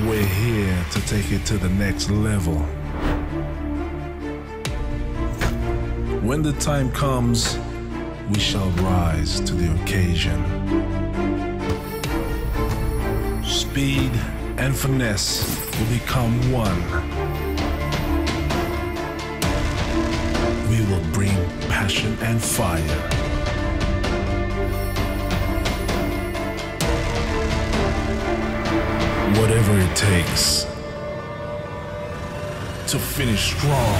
We're here to take it to the next level. When the time comes, we shall rise to the occasion. Speed and finesse will become one. We will bring passion and fire. Whatever it takes to finish strong.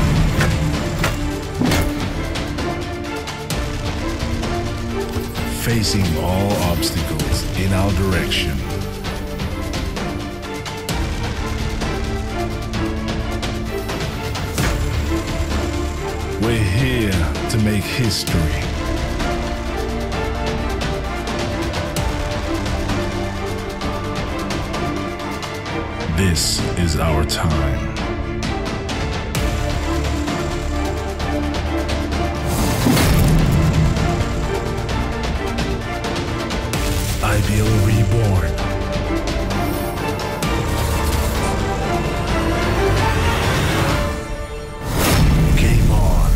Facing all obstacles in our direction. We're here to make history. This is our time. I B L Reborn. Game on.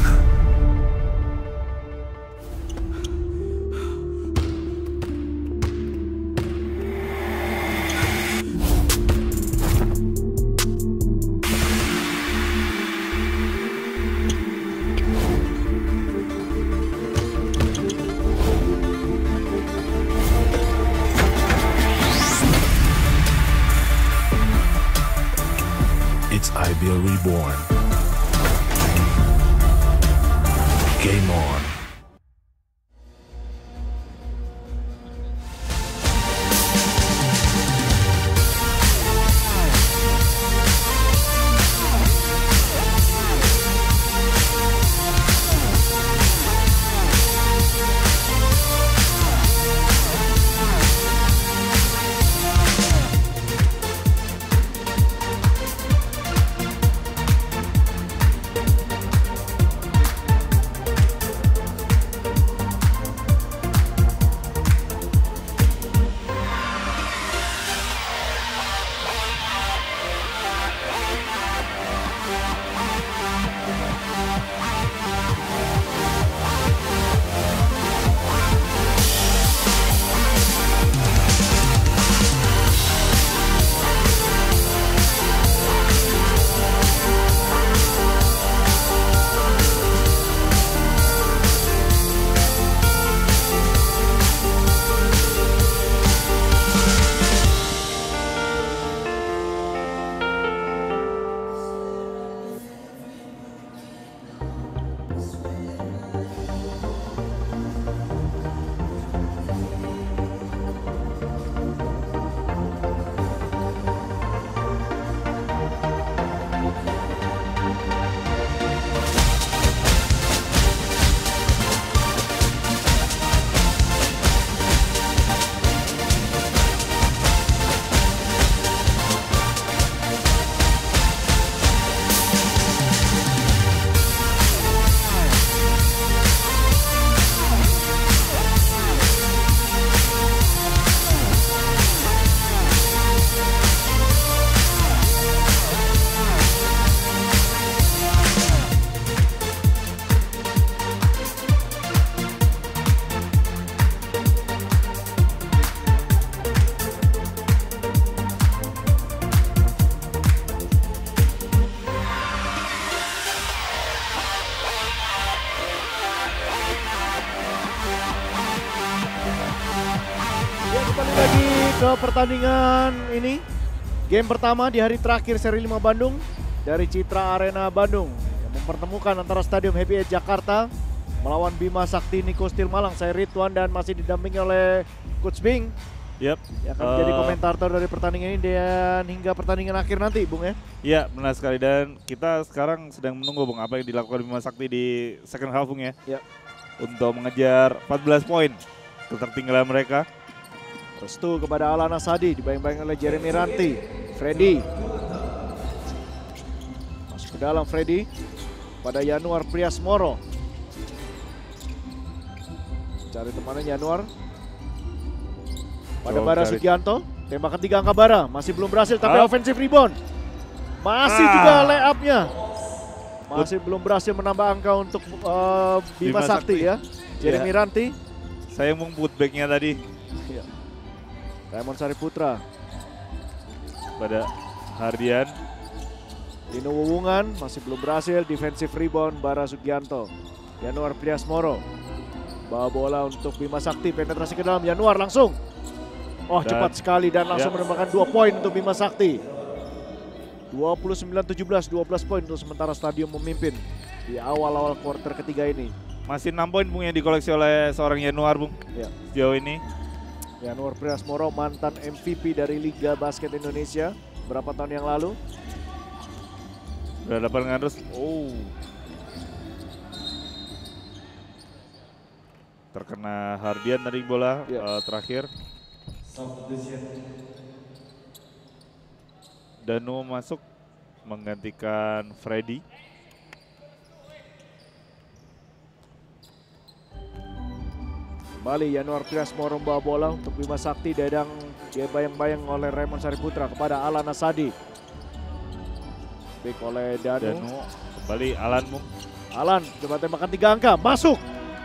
It's I B L Reborn. Game on. Kembali lagi ke pertandingan ini. Game pertama di hari terakhir seri lima Bandung dari Citra Arena Bandung yang mempertemukan antara Stadium Happy Edge Jakarta melawan Bima Sakti Niko Steel Malang. Saya Ridwan dan masih didampingi oleh Coach Bing. Yap. Yang akan menjadi komentator dari pertandingan ini dan hingga pertandingan akhir nanti, Bung ya. Iya, benar sekali, dan kita sekarang sedang menunggu Bung apa yang dilakukan Bima Sakti di second half Bung ya. Ya. Untuk mengejar empat belas poin ketertinggalan mereka. Restu kepada Alana Sadi dibayang-bayang oleh Jeremy Ranti. Freddy masuk ke dalam, Freddy pada Yanuar Priasmoro. Cari temannya Yanuar pada Oh, Bara cari. Sugianto. Tembakan tiga angka bara, masih belum berhasil tapi Ah. offensive rebound. Masih Ah. juga layupnya. Masih belum berhasil menambah angka untuk uh, Bima, Bima Sakti, Sakti. ya. Jeremy Ya. Ranti. Saya mau putbacknya tadi Ya. Raymond Sariputra. pada Hardian. Dino Wuwungan masih belum berhasil. Defensive rebound Bara Sugianto. Yanuar Priasmoro. Bawa bola untuk Bima Sakti. Penetrasi ke dalam. Yanuar langsung. Oh, Dan- cepat sekali dan langsung ya. menambahkan dua poin untuk Bima Sakti. dua puluh sembilan tujuh belas, dua belas poin untuk sementara Stadium memimpin di awal-awal quarter ketiga ini. Masih enam poin Bung yang dikoleksi oleh seorang Yanuar Bung Ya. sejauh ini. Yanuar Priasmoro mantan M V P dari Liga Basket Indonesia berapa tahun yang lalu. Berhadapan dengan terus. Oh. Terkena Hardian tadi bola Ya. eh, terakhir. Substitution. Danu masuk menggantikan Freddy. Kembali Yanuar Priasmoro membawa bola untuk Bima Sakti. Dadang dia bayang-bayang oleh Raymond Sariputra kepada Alan Asadi. Baik oleh Danu. Danu kembali Alan Bung. Alan coba tembakan tiga angka, masuk.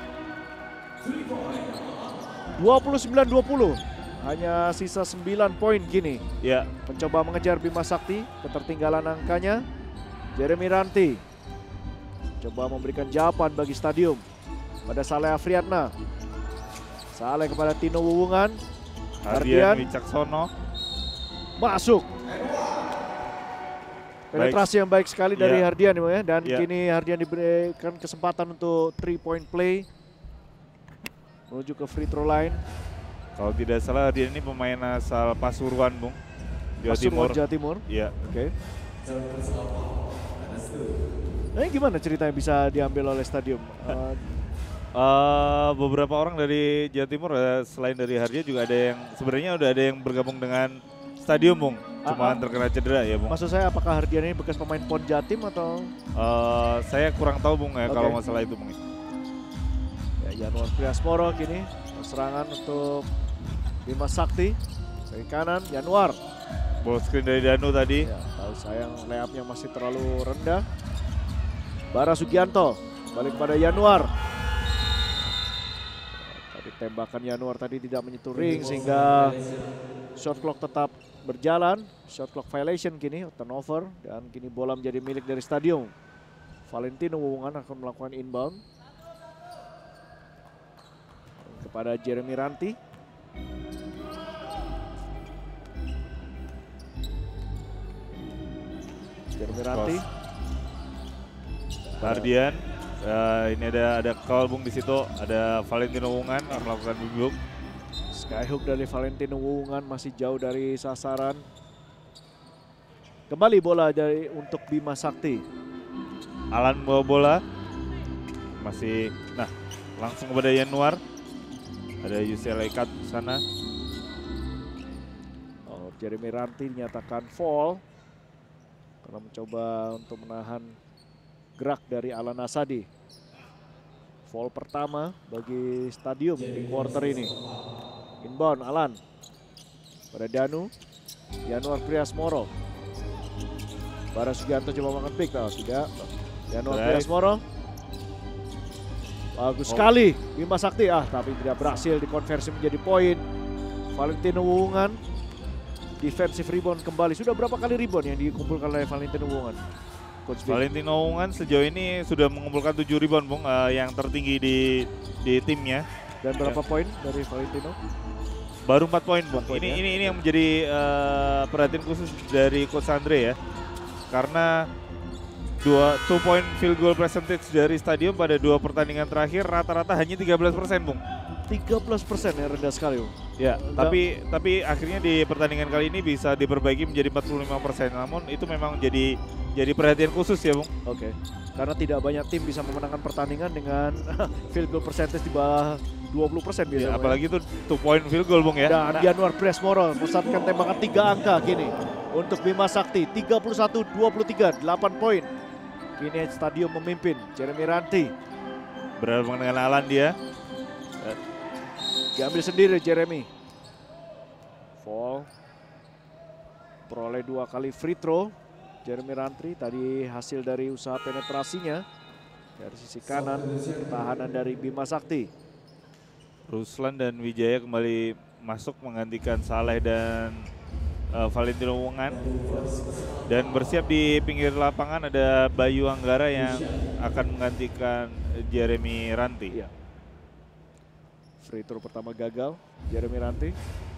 dua puluh sembilan dua puluh. Hanya sisa sembilan poin kini. Ya, Mencoba mengejar Bima Sakti, ketertinggalan angkanya. Jeremy Ranti coba memberikan jawaban bagi Stadium pada Saleh Afriatna. Saleh kepada Tino Wuwungan. Hardian. Hardian Wicaksono. Masuk. Penetrasi yang baik sekali dari Ya. Hardian ya. Dan Ya. kini Hardian diberikan kesempatan untuk three point play. Menuju ke free throw line. Kalau tidak salah Hardian ini pemain asal Pasuruan Bung. Jawa Pasuruan, Timur. Jawa Timur. Iya. Oke. Nah, ini gimana ceritanya bisa diambil oleh Stadium? Uh, Eh, beberapa orang dari Jawa Timur eh, selain dari Hardian juga ada yang sebenarnya udah ada yang bergabung dengan Stadium Bung. Cuma Ah, ah. terkena cedera ya Bung. maksud saya apakah Hardian ini bekas pemain Pon Jatim atau Eh, saya kurang tahu Bung ya Oke. kalau masalah itu Bung. ya, Yanuar Priasmoro kini serangan untuk Bima Sakti. Dari kanan Yanuar. Ball screen dari Danu tadi. Ya, tahu sayang layupnya masih terlalu rendah. Bara Sugianto balik kepada Yanuar. Tadi tembakan Yanuar tadi tidak menyentuh ring sehingga shot clock tetap berjalan. Shot clock violation kini, turnover, dan kini bola menjadi milik dari Stadium. Valentino Wuwungan akan melakukan inbound kepada Jeremy Ranti. Jeremy Ranti. Hardian. Eh, ini ada ada call Bung di situ. Ada Valentino Wungan yang melakukan bubuk. Skyhook dari Valentino Wuwungan masih jauh dari sasaran. Kembali bola dari untuk Bima Sakti. Alan bawa bola. Masih nah langsung kepada Yanuar. Ada U C L A cut di sana. Oh, Jeremy Ranti dinyatakan foul karena mencoba untuk menahan gerak dari Alan Asadi. Foul pertama bagi Stadium di quarter ini. Inbound Alan pada Danu. Yanuar Priasmoro. Bara Sugianto coba makan pick, oh, tidak. Yanuar Drive. Priasmoro. Bagus Oh. sekali Bima Sakti, ah tapi tidak berhasil dikonversi menjadi poin. Valentino Wuwungan defensive rebound kembali. Sudah berapa kali rebound yang dikumpulkan oleh Valentino Wuwungan? Coach Bing? Valentino Wungan sejauh ini sudah mengumpulkan tujuh rebound Bung, eh, yang tertinggi di di timnya. Dan berapa poin dari Valentino? Baru empat poin Bung. empat poin, Ini ya. ini ini yang menjadi eh, perhatian khusus dari Coach Andre ya. Karena dua two point field goal percentage dari Stadium pada dua pertandingan terakhir rata-rata hanya tiga belas persen Bung. tiga belas persen ya, rendah sekali. Bung. Ya, Enggak. tapi tapi akhirnya di pertandingan kali ini bisa diperbaiki menjadi empat puluh lima persen. Namun itu memang jadi jadi perhatian khusus ya, Bung. Oke. Karena tidak banyak tim bisa memenangkan pertandingan dengan field goal percentage di bawah dua puluh persen biasanya. Ya, apalagi itu two point field goal, Bung ya. Dan Yanuar Priasmoro pusatkan tembakan tiga angka kini untuk Bima Sakti. tiga puluh satu dua puluh tiga, delapan poin. Kini Stadium memimpin. Jeremy Ranti Berhadapan dengan Alan dia. diambil sendiri Jeremy. Fall. peroleh dua kali free throw. Jeremy Rantri tadi hasil dari usaha penetrasinya dari sisi kanan, pertahanan dari Bima Sakti. Ruslan dan Wijaya kembali masuk menggantikan Saleh dan uh, Valentino Wongan. Dan bersiap di pinggir lapangan ada Bayu Anggara yang akan menggantikan Jeremy Ranti. Iya. Free throw pertama gagal, Jeremy Ranti.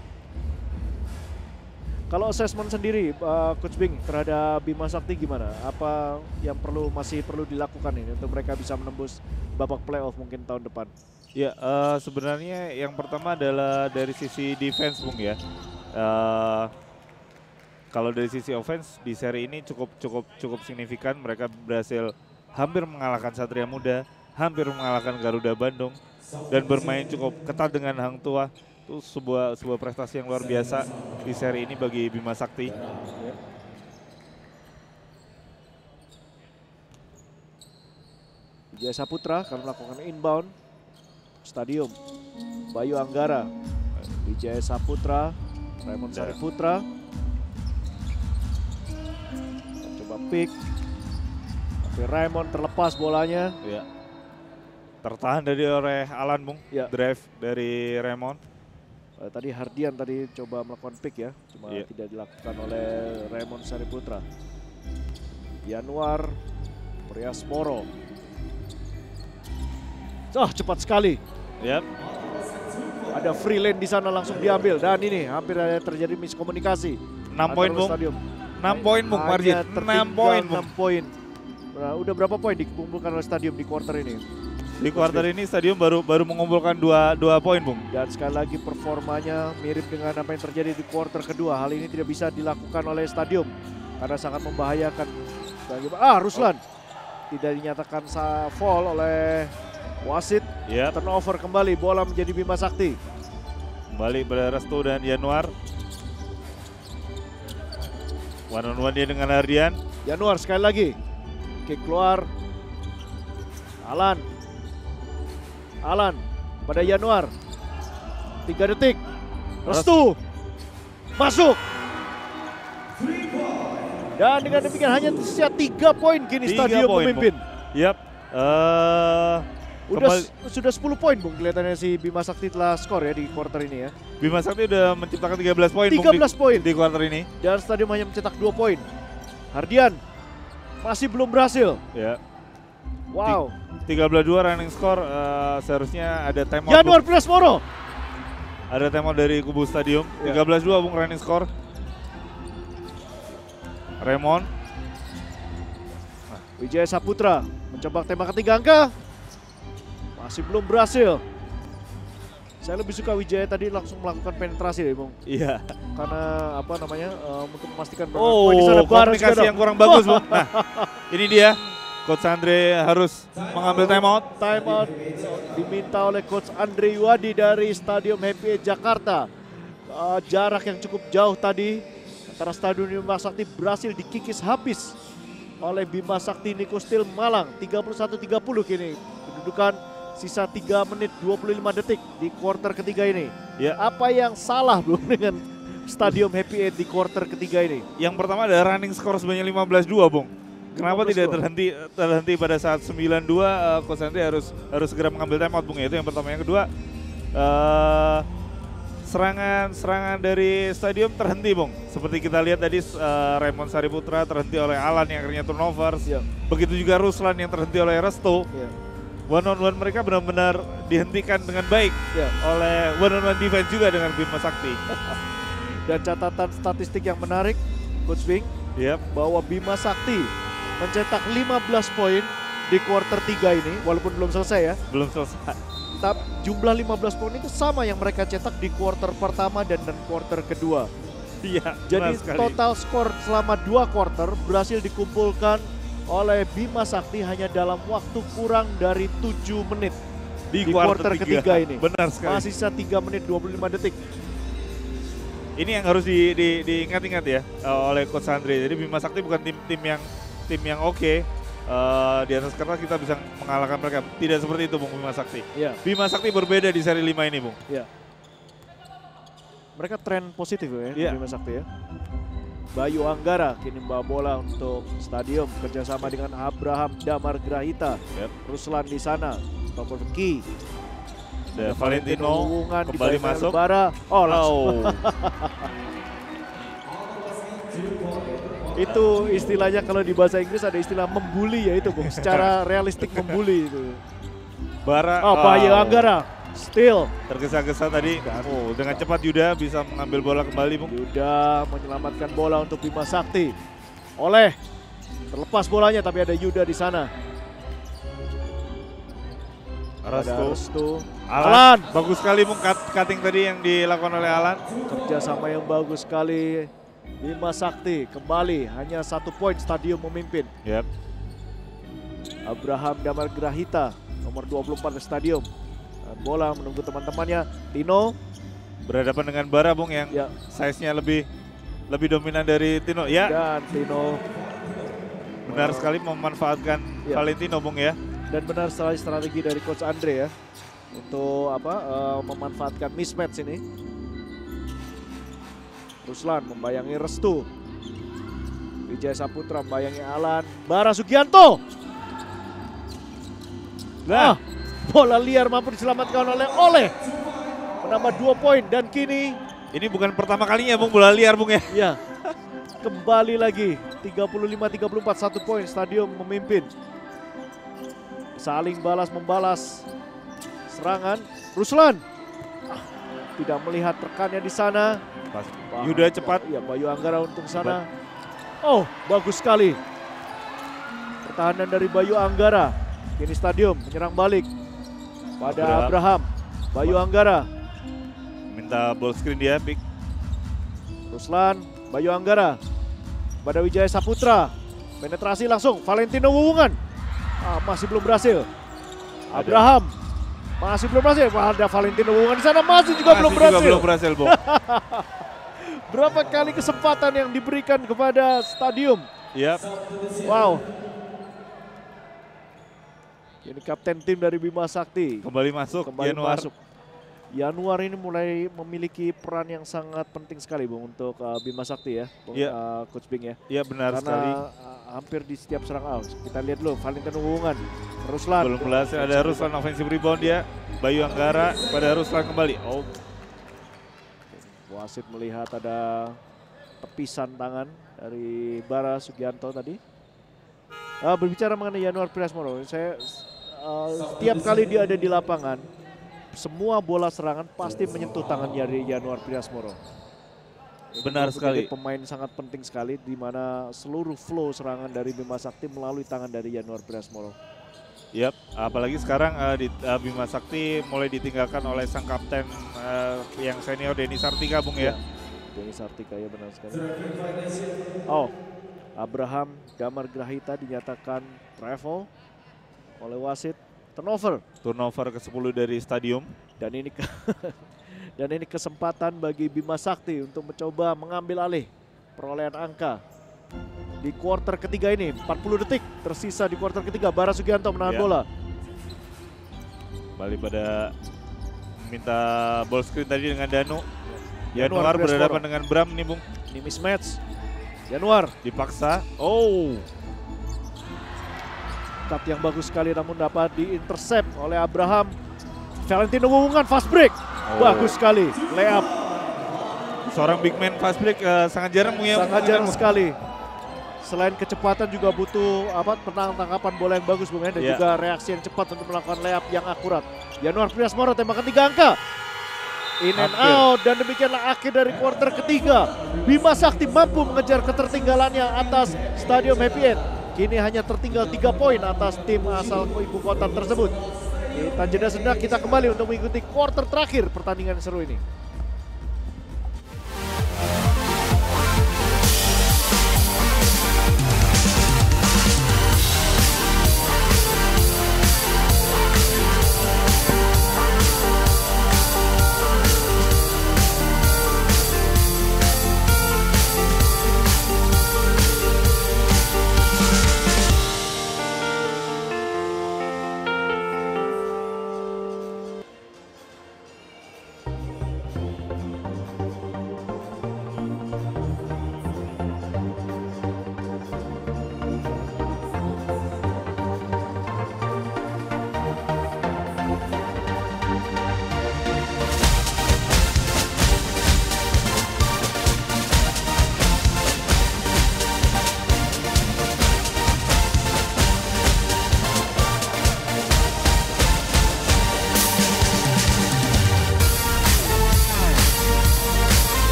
Kalau assessment sendiri, uh, Coach Bing, terhadap Bima Sakti gimana? Apa yang perlu masih perlu dilakukan ini untuk mereka bisa menembus babak playoff mungkin tahun depan? Ya, uh, sebenarnya yang pertama adalah dari sisi defense, Bung ya. Uh, kalau dari sisi offense di seri ini cukup cukup cukup signifikan. Mereka berhasil hampir mengalahkan Satria Muda, hampir mengalahkan Garuda Bandung, dan bermain cukup ketat dengan Hang Tua. Itu sebuah sebuah prestasi yang luar biasa di seri ini bagi Bima Sakti. Wijaya Saputra akan melakukan inbound stadium. Bayu Anggara, Wijaya Saputra, Raymond Sariputra. Coba pick, tapi Raymond terlepas bolanya. Ya. Tertahan dari oleh Alan, Bung. Ya. Drive dari Raymond. Uh, tadi Hardian tadi coba melakukan pick ya, cuma yeah. tidak dilakukan oleh Raymond Sariputra. Yanuar, Priasmoro. Ah, cepat sekali. Yep. Ada free lane di sana langsung diambil dan ini hampir ada terjadi miskomunikasi. enam poin, Bung. Stadium. enam poin, Bung, margin. enam poin, Bung. enam poin. Nah, udah berapa poin dikumpulkan oleh stadium di quarter ini? Di kuarter ini stadium baru baru mengumpulkan dua dua poin, Bung. Dan sekali lagi performanya mirip dengan apa yang terjadi di kuarter kedua. Hal ini tidak bisa dilakukan oleh stadium karena sangat membahayakan. Ah, Ruslan tidak dinyatakan foul oleh wasit. Ya. Turnover kembali, bola menjadi Bima Sakti. Kembali pada Restu dan Yanuar. One on one dia dengan Ardian. Yanuar sekali lagi. Kick keluar. Alan. Alan pada Yanuar. Tiga detik. Restu. Masuk. Dan dengan demikian hanya tersisa tiga poin kini Tiga stadium poin, memimpin. Yap. Uh, Udah kembali. Sudah sepuluh poin, Bung. Kelihatannya si Bima Sakti telah skor ya di quarter ini ya. Bima Sakti udah menciptakan tiga belas poin, Bung, tiga belas di, poin di kuarter ini. Dan stadium hanya mencetak dua poin. Hardian masih belum berhasil. Ya. Wow. tiga belas dua running score, uh, seharusnya ada timeout. Yanuar Priasmoro. Ada timeout dari kubu stadium. Ya. tiga belas dua, Bung, running score. Raymond. Nah, Wijaya Saputra mencoba tembak ketiga angka. Masih belum berhasil. Saya lebih suka Wijaya tadi langsung melakukan penetrasi deh, Bung. Iya. Karena apa namanya uh, untuk memastikan bahwa Oh, poin di sana bareng komunikasi juga yang dong. kurang bagus, Bung. Nah, ini dia. Coach Andre harus mengambil timeout. Timeout diminta oleh Coach Andre Yuwadi dari Stadium Happy Eight Jakarta. Uh, jarak yang cukup jauh tadi antara Stadium Bima Sakti berhasil dikikis habis oleh Bima Sakti Niko Steel Malang. tiga puluh satu tiga puluh kini kedudukan, sisa tiga menit dua puluh lima detik di quarter ketiga ini. Ya. Apa yang salah belum dengan Stadium Happy Eight di quarter ketiga ini? Yang pertama ada running score sebanyak lima belas dua, Bung. Kenapa tidak terhenti terhenti pada saat sembilan dua, uh, Coach Andre harus harus segera mengambil timeout, Bung, ya. Itu yang pertama. Yang kedua, uh, serangan serangan dari stadium terhenti, Bung. Seperti kita lihat tadi, uh, Raymond Sariputra terhenti oleh Alan yang akhirnya turnovers. Ya. Begitu juga Ruslan yang terhenti oleh Restu. Ya. One on one mereka benar-benar dihentikan dengan baik Ya. oleh one on one defense juga dengan Bima Sakti. Dan catatan statistik yang menarik, Coach Bing, Yep. bahwa Bima Sakti mencetak lima belas poin di quarter tiga ini, walaupun belum selesai ya. Belum selesai. Tapi jumlah lima belas poin itu sama yang mereka cetak di quarter pertama dan dan quarter kedua. Iya. Jadi total skor selama dua quarter berhasil dikumpulkan oleh Bima Sakti hanya dalam waktu kurang dari tujuh menit di, di quarter ketiga ini. Benar sekali. Masih sisa tiga menit dua puluh lima detik. Ini yang harus di, di, diingat-ingat ya oleh Coach Andre. Jadi Bima Sakti bukan tim-tim yang tim yang oke. Okay. Uh, di atas kertas kita bisa mengalahkan mereka. Tidak seperti itu, Bung, Bima Sakti. Ya. Bima Sakti berbeda di seri lima ini, Bung. Ya. Mereka tren positif ya, ya. Bima Sakti ya. Bayu Anggara kini membawa bola untuk stadium kerjasama dengan Abraham Damar Grahita. Yep. Ruslan di sana, top of the key. Dan Valentino Hubungan kembali dibayar masuk. Bara. Oh, langsung. Oh. Itu istilahnya kalau di bahasa Inggris ada istilah membuli ya itu, Bung. Secara realistik membuli itu. Bara. Oh, Bayu Anggara. Still. Tergesa-gesa tadi. Oh, dengan cepat Yuda bisa mengambil bola kembali, Bung. Yuda menyelamatkan bola untuk Bima Sakti. Oleh terlepas bolanya tapi ada Yuda di sana. Ada Restu. Restu. Alan. Alan. Bagus sekali, Bung, cut, cutting tadi yang dilakukan oleh Alan. Kerjasama yang bagus sekali. Bima Sakti kembali hanya satu poin, stadium memimpin. Yep. Abraham Damar Grahita nomor dua puluh empat di stadium. Dan bola menunggu teman-temannya. Tino Berhadapan dengan Bara, Bung, yang ya, size-nya lebih lebih dominan dari Tino. Ya, dan Tino benar sekali memanfaatkan Ya. Valentino, Bung, ya. dan benar sekali strategi dari Coach Andre ya untuk apa eh, memanfaatkan mismatch ini. Ruslan membayangi Restu. Wijaya Saputra membayangi Alan. Bara Sugianto. Nah, bola liar mampu diselamatkan oleh Oleh. Menambah dua poin dan kini Ini bukan pertama kalinya, Bung, bola liar, Bung, ya. ya kembali lagi tiga puluh lima tiga puluh empat, satu poin, stadium memimpin. Saling balas membalas serangan. Ruslan ah, tidak melihat rekannya di sana. Pas. Yuda cepat. Ya, Bayu Anggara untuk sana. Oh, bagus sekali. Pertahanan dari Bayu Anggara. Kini stadium menyerang balik pada Abraham. Abraham. Bayu Anggara. Minta ball screen dia, pick. Ruslan, Bayu Anggara. Pada Wijaya Saputra. Penetrasi langsung. Valentino Wuwungan. Ah, masih belum berhasil. Ada. Abraham. Masih belum berhasil. Wah, ada Valentino Wuwungan di sana. Masih juga Masih belum juga berhasil. belum berhasil, Bung. Berapa kali kesempatan yang diberikan kepada stadium. Yap. Wow. Ini kapten tim dari Bima Sakti. Kembali masuk, Kembali Yanuar. masuk. Yanuar ini mulai memiliki peran yang sangat penting sekali, Bung, untuk uh, Bima Sakti ya, Bung, Iya. uh, Coach Bing ya. Iya, benar Karena sekali. uh, hampir di setiap serangan. Kita lihat dulu, Valentino Wuwungan, Ruslan. Belum berhasil, ada Ruslan offensive rebound dia. Bayu Anggara pada Ruslan kembali. Oh, Wasit melihat ada tepisan tangan dari Bara Sugianto tadi. Uh, berbicara mengenai Yanuar Priasmoro, saya uh, setiap kali dia ada di lapangan, semua bola serangan pasti menyentuh tangan dari Yanuar Priasmoro. Ini Benar menjadi sekali. Pemain sangat penting sekali di mana seluruh flow serangan dari Bima Sakti melalui tangan dari Yanuar Priasmoro. yap. Apalagi sekarang uh, di uh, Bima Sakti mulai ditinggalkan oleh sang kapten uh, yang senior Denny Sartika, Bung, ya. Denny Sartika, ya benar sekali. Oh, Abraham Damar Grahita dinyatakan travel oleh wasit, turnover. Turnover ke sepuluh dari stadium. Dan ini ke dan ini kesempatan bagi Bima Sakti untuk mencoba mengambil alih perolehan angka. Di kuarter ketiga ini, empat puluh detik tersisa di kuarter ketiga. Bara Sugianto menahan Ya. bola. Kembali pada minta ball screen tadi dengan Danu. Yanuar Yanuar Priasmoro. berhadapan dengan Bram nih, Bung. Ini mismatch. Yanuar, Dipaksa. Oh, cut yang bagus sekali namun dapat diintercept oleh Abraham. Valentino Wuwungan fast break. Oh. Bagus sekali, layup. seorang big man fast break uh, sangat jarang, Bung, ya. Sangat jarang sekali. Selain kecepatan juga butuh apa penangkapan bola yang bagus, Bung, ya, dan Iya. juga reaksi yang cepat untuk melakukan layup yang akurat. Yanuar Priasmoro tembakan tiga angka. In and Hampir. out, dan demikianlah akhir dari kuarter ketiga. Bima Sakti mampu mengejar ketertinggalannya atas Stadium Happy End. Kini hanya tertinggal tiga poin atas tim asal ibu kota tersebut. Kita jeda sejenak, kita kembali untuk mengikuti kuarter terakhir pertandingan seru ini.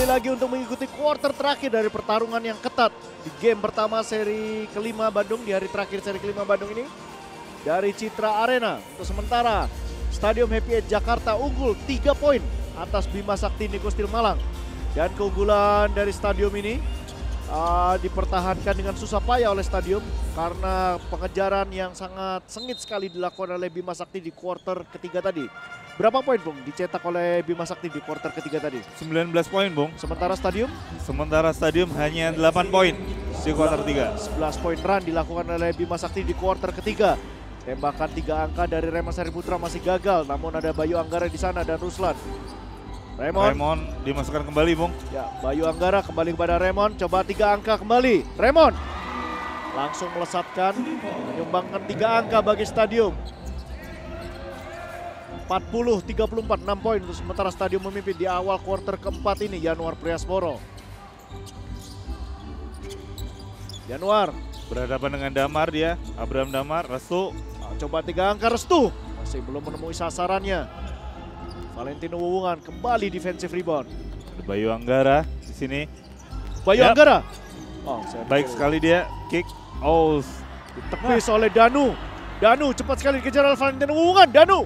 kembali lagi untuk mengikuti quarter terakhir dari pertarungan yang ketat di game pertama seri kelima Bandung, di hari terakhir seri kelima Bandung ini. Dari Citra Arena, untuk sementara Stadium Happy Edge Jakarta unggul tiga poin atas Bima Sakti Niko Steel Malang. Dan keunggulan dari stadium ini uh, dipertahankan dengan susah payah oleh stadium karena pengejaran yang sangat sengit sekali dilakukan oleh Bima Sakti di quarter ketiga tadi. Berapa poin, Bung, dicetak oleh Bima Sakti di quarter ketiga tadi? sembilan belas poin, Bung. Sementara stadium? Sementara stadium hanya delapan poin di quarter tiga. sebelas poin run dilakukan oleh Bima Sakti di quarter ketiga. Tembakan tiga angka dari Raymond Sariputra masih gagal, namun ada Bayu Anggara di sana dan Ruslan. Raymond, Raymond dimasukkan kembali, Bung. Ya, Bayu Anggara kembali kepada Raymond, coba tiga angka kembali. Raymond langsung melesatkan, menyumbangkan tiga angka bagi stadium. empat puluh tiga puluh empat, enam poin untuk sementara stadium memimpin di awal quarter keempat ini. Januar Priasmoro. Januar Berhadapan dengan Damar dia, Abraham Damar, Restu. Coba tiga angka Restu, masih belum menemui sasarannya. Valentino Wuwungan kembali defensive rebound. Ada Bayu Anggara di sini. Bayu Yap. Anggara. Oh, saya Baik pikir sekali dia, kick. Oh, ditepis oleh Danu. Danu cepat sekali dikejar oleh Valentino Wuwungan. Danu.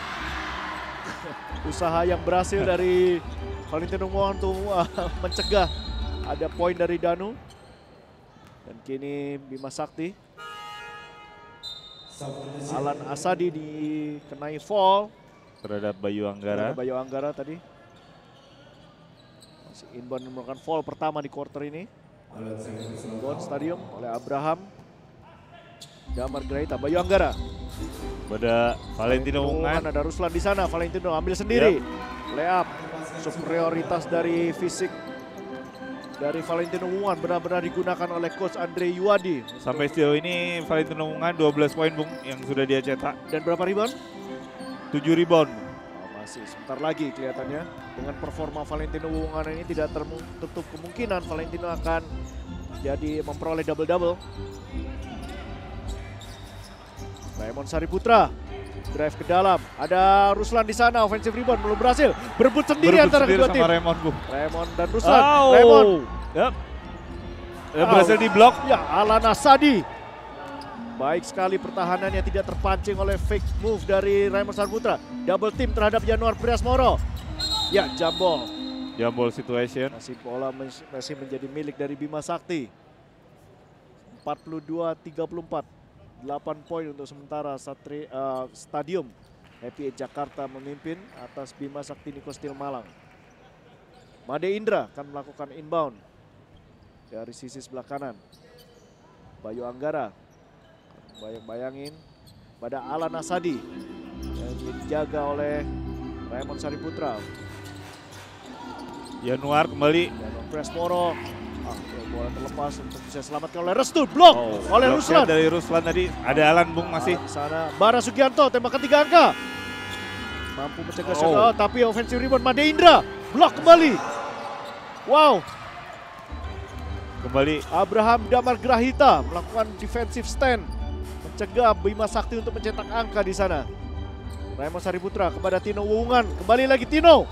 Usaha yang berhasil dari Valentino Wuwungan untuk uh, mencegah ada poin dari Danu. Dan kini Bima Sakti. Alan Asadi dikenai foul terhadap Bayu Anggara. terhadap Bayu Anggara tadi. Masih inbound melakukan foul pertama di quarter ini. Inbound stadium oleh Abraham. Damar Grahita, Bayu Anggara. Pada Valentino Wuwungan. Ada Ruslan di sana, Valentino ambil sendiri. Layup, superioritas dari fisik dari Valentino Wuwungan benar-benar digunakan oleh coach Andre Yuwadi. Sampai sejauh ini Valentino Wuwungan dua belas poin, Bung, yang sudah dia cetak. Dan berapa rebound? tujuh rebound. Oh, masih sebentar lagi kelihatannya. Dengan performa Valentino Wuwungan ini tidak tertutup kemungkinan Valentino akan jadi memperoleh double-double. Raymond Sariputra drive ke dalam. Ada Ruslan di sana, offensive rebound belum berhasil. Berebut sendiri Berebut antara sendiri kedua sama tim. Raymond, Bung. Raymond dan Ruslan. Oh. Raymond. Yep. Dan berhasil di blok. Ya, Alan Asadi. Baik sekali pertahanannya, tidak terpancing oleh fake move dari Raymond Sariputra. Double team terhadap Januar Priasmoro. Ya, jambol. Jambol situation. Masih bola masih menjadi milik dari Bima Sakti. empat puluh dua tiga puluh empat. delapan poin untuk sementara Satri, uh, Stadium Happy Edge Jakarta memimpin atas Bima Sakti Niko Steel Malang. Made Indra akan melakukan inbound dari sisi sebelah kanan. Bayu Anggara bayang-bayangin pada Alan Asadi yang dijaga oleh Raymond Sariputra. Januar kembali. Januar Priasmoro. Ah, bola terlepas untuk bisa selamatkan oleh Restu. Blok Oh, oleh blok Ruslan. dari Ruslan tadi. Ada Alan, Bung, masih. Di sana Bara Sugianto tembakan tiga angka. Mampu mencegah shot, Oh. oh, tapi offensive rebound Made Indra. Blok kembali. Wow. Kembali. Abraham Damar Grahita melakukan defensive stand. Mencegah Bima Sakti untuk mencetak angka di sana. Raymond Sariputra kepada Tino Wuwungan. Kembali lagi Tino.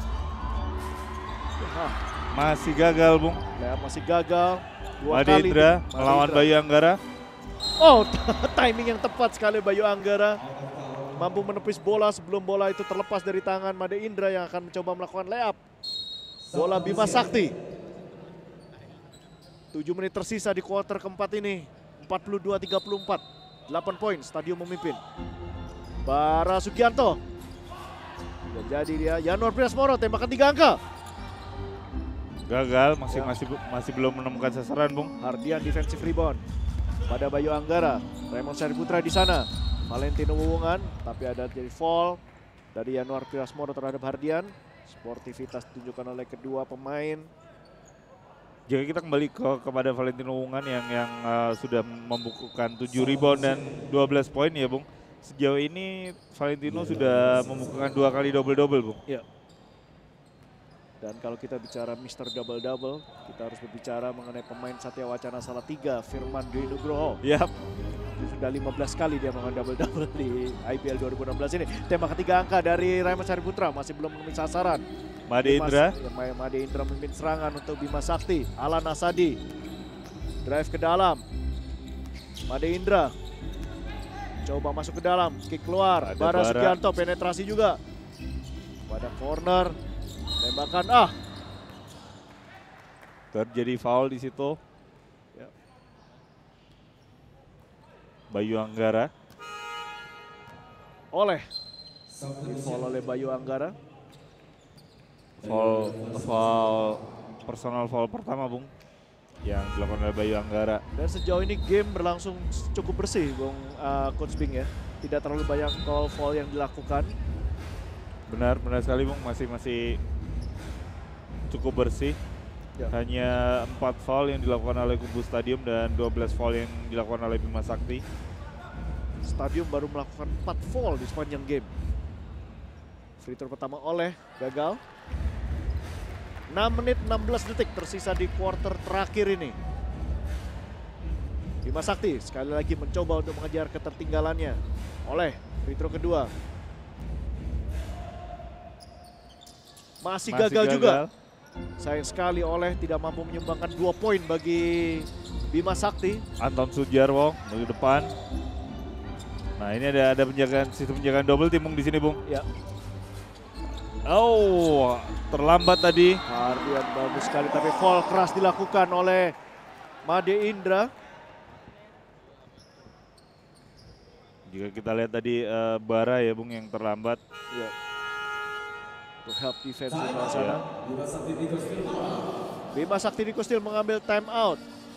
Ah, Masih gagal, Bung. Lea masih gagal. Dua Made kali. Indra Made melawan Indra. Bayu Anggara. Oh, timing yang tepat sekali Bayu Anggara. Mampu menepis bola sebelum bola itu terlepas dari tangan Made Indra yang akan mencoba melakukan layup. Bola Bima Sakti. tujuh menit tersisa di kuarter keempat ini. empat puluh dua tiga puluh empat. delapan poin, Stadium memimpin. Bara Sugianto. Dan jadi dia Januar Priasmoro tembakan tiga angka. Gagal, masih Ya. masih masih belum menemukan sasaran, Bung. Hardian defensive rebound pada Bayu Anggara. Raymond Sariputra di sana. Valentino Wuwungan, tapi ada jadi foul dari Januar Priasmoro terhadap Hardian. Sportivitas ditunjukkan oleh kedua pemain. Jika kita kembali ke kepada Valentino Wuwungan yang yang uh, sudah membukukan tujuh rebound dan dua belas poin ya, Bung. Sejauh ini Valentino sudah membukukan dua kali double-double, Bung. Ya. Dan kalau kita bicara Mister Double Double, kita harus berbicara mengenai pemain Satya Wacana Salatiga, Firman Dwi Nugroho. Yap. Sudah lima belas kali dia melakukan double-double di I P L dua ribu enam belas ini. Tembak ketiga angka dari Raymond Sariputra masih belum memenuhi sasaran. Made Indra. Ya, Made Indra memimpin serangan untuk Bima Sakti. Alan Asadi. Drive ke dalam. Made Indra. Coba masuk ke dalam. Kick keluar. Ada Bara Bara. Sugianto penetrasi juga. Pada corner. Tembakan ah. Terjadi foul di situ. Ya. Bayu Anggara. Oleh. Di foul oleh Bayu Anggara. Foul, foul, personal foul pertama Bung. Yang dilakukan oleh Bayu Anggara. Dan sejauh ini game berlangsung cukup bersih Bung uh, Coach Bing ya. Tidak terlalu banyak call foul yang dilakukan. Benar, benar sekali Bung. Masih masih cukup bersih. Ya. Hanya empat foul yang dilakukan oleh Kubu Stadium dan dua belas foul yang dilakukan oleh Bima Sakti. Stadium baru melakukan empat foul di sepanjang game. Free throw pertama oleh gagal. enam menit enam belas detik tersisa di quarter terakhir ini. Bima Sakti sekali lagi mencoba untuk mengejar ketertinggalannya. Oleh free throw kedua. Masih, Masih gagal, gagal juga. Sayang sekali Oleh tidak mampu menyumbangkan dua poin bagi Bima Sakti. Anton Sujarwo menuju depan. Nah ini ada ada penjagaan sistem penjagaan double team Bung di sini Bung. Ya. Oh terlambat tadi. Hardian bagus sekali tapi foul keras dilakukan oleh Made Indra. Jika kita lihat tadi uh, Bara ya Bung yang terlambat. Ya. Untuk help defense di bawah sana. Bima Sakti Diko Steel. Bima Sakti Diko Steel mengambil time out.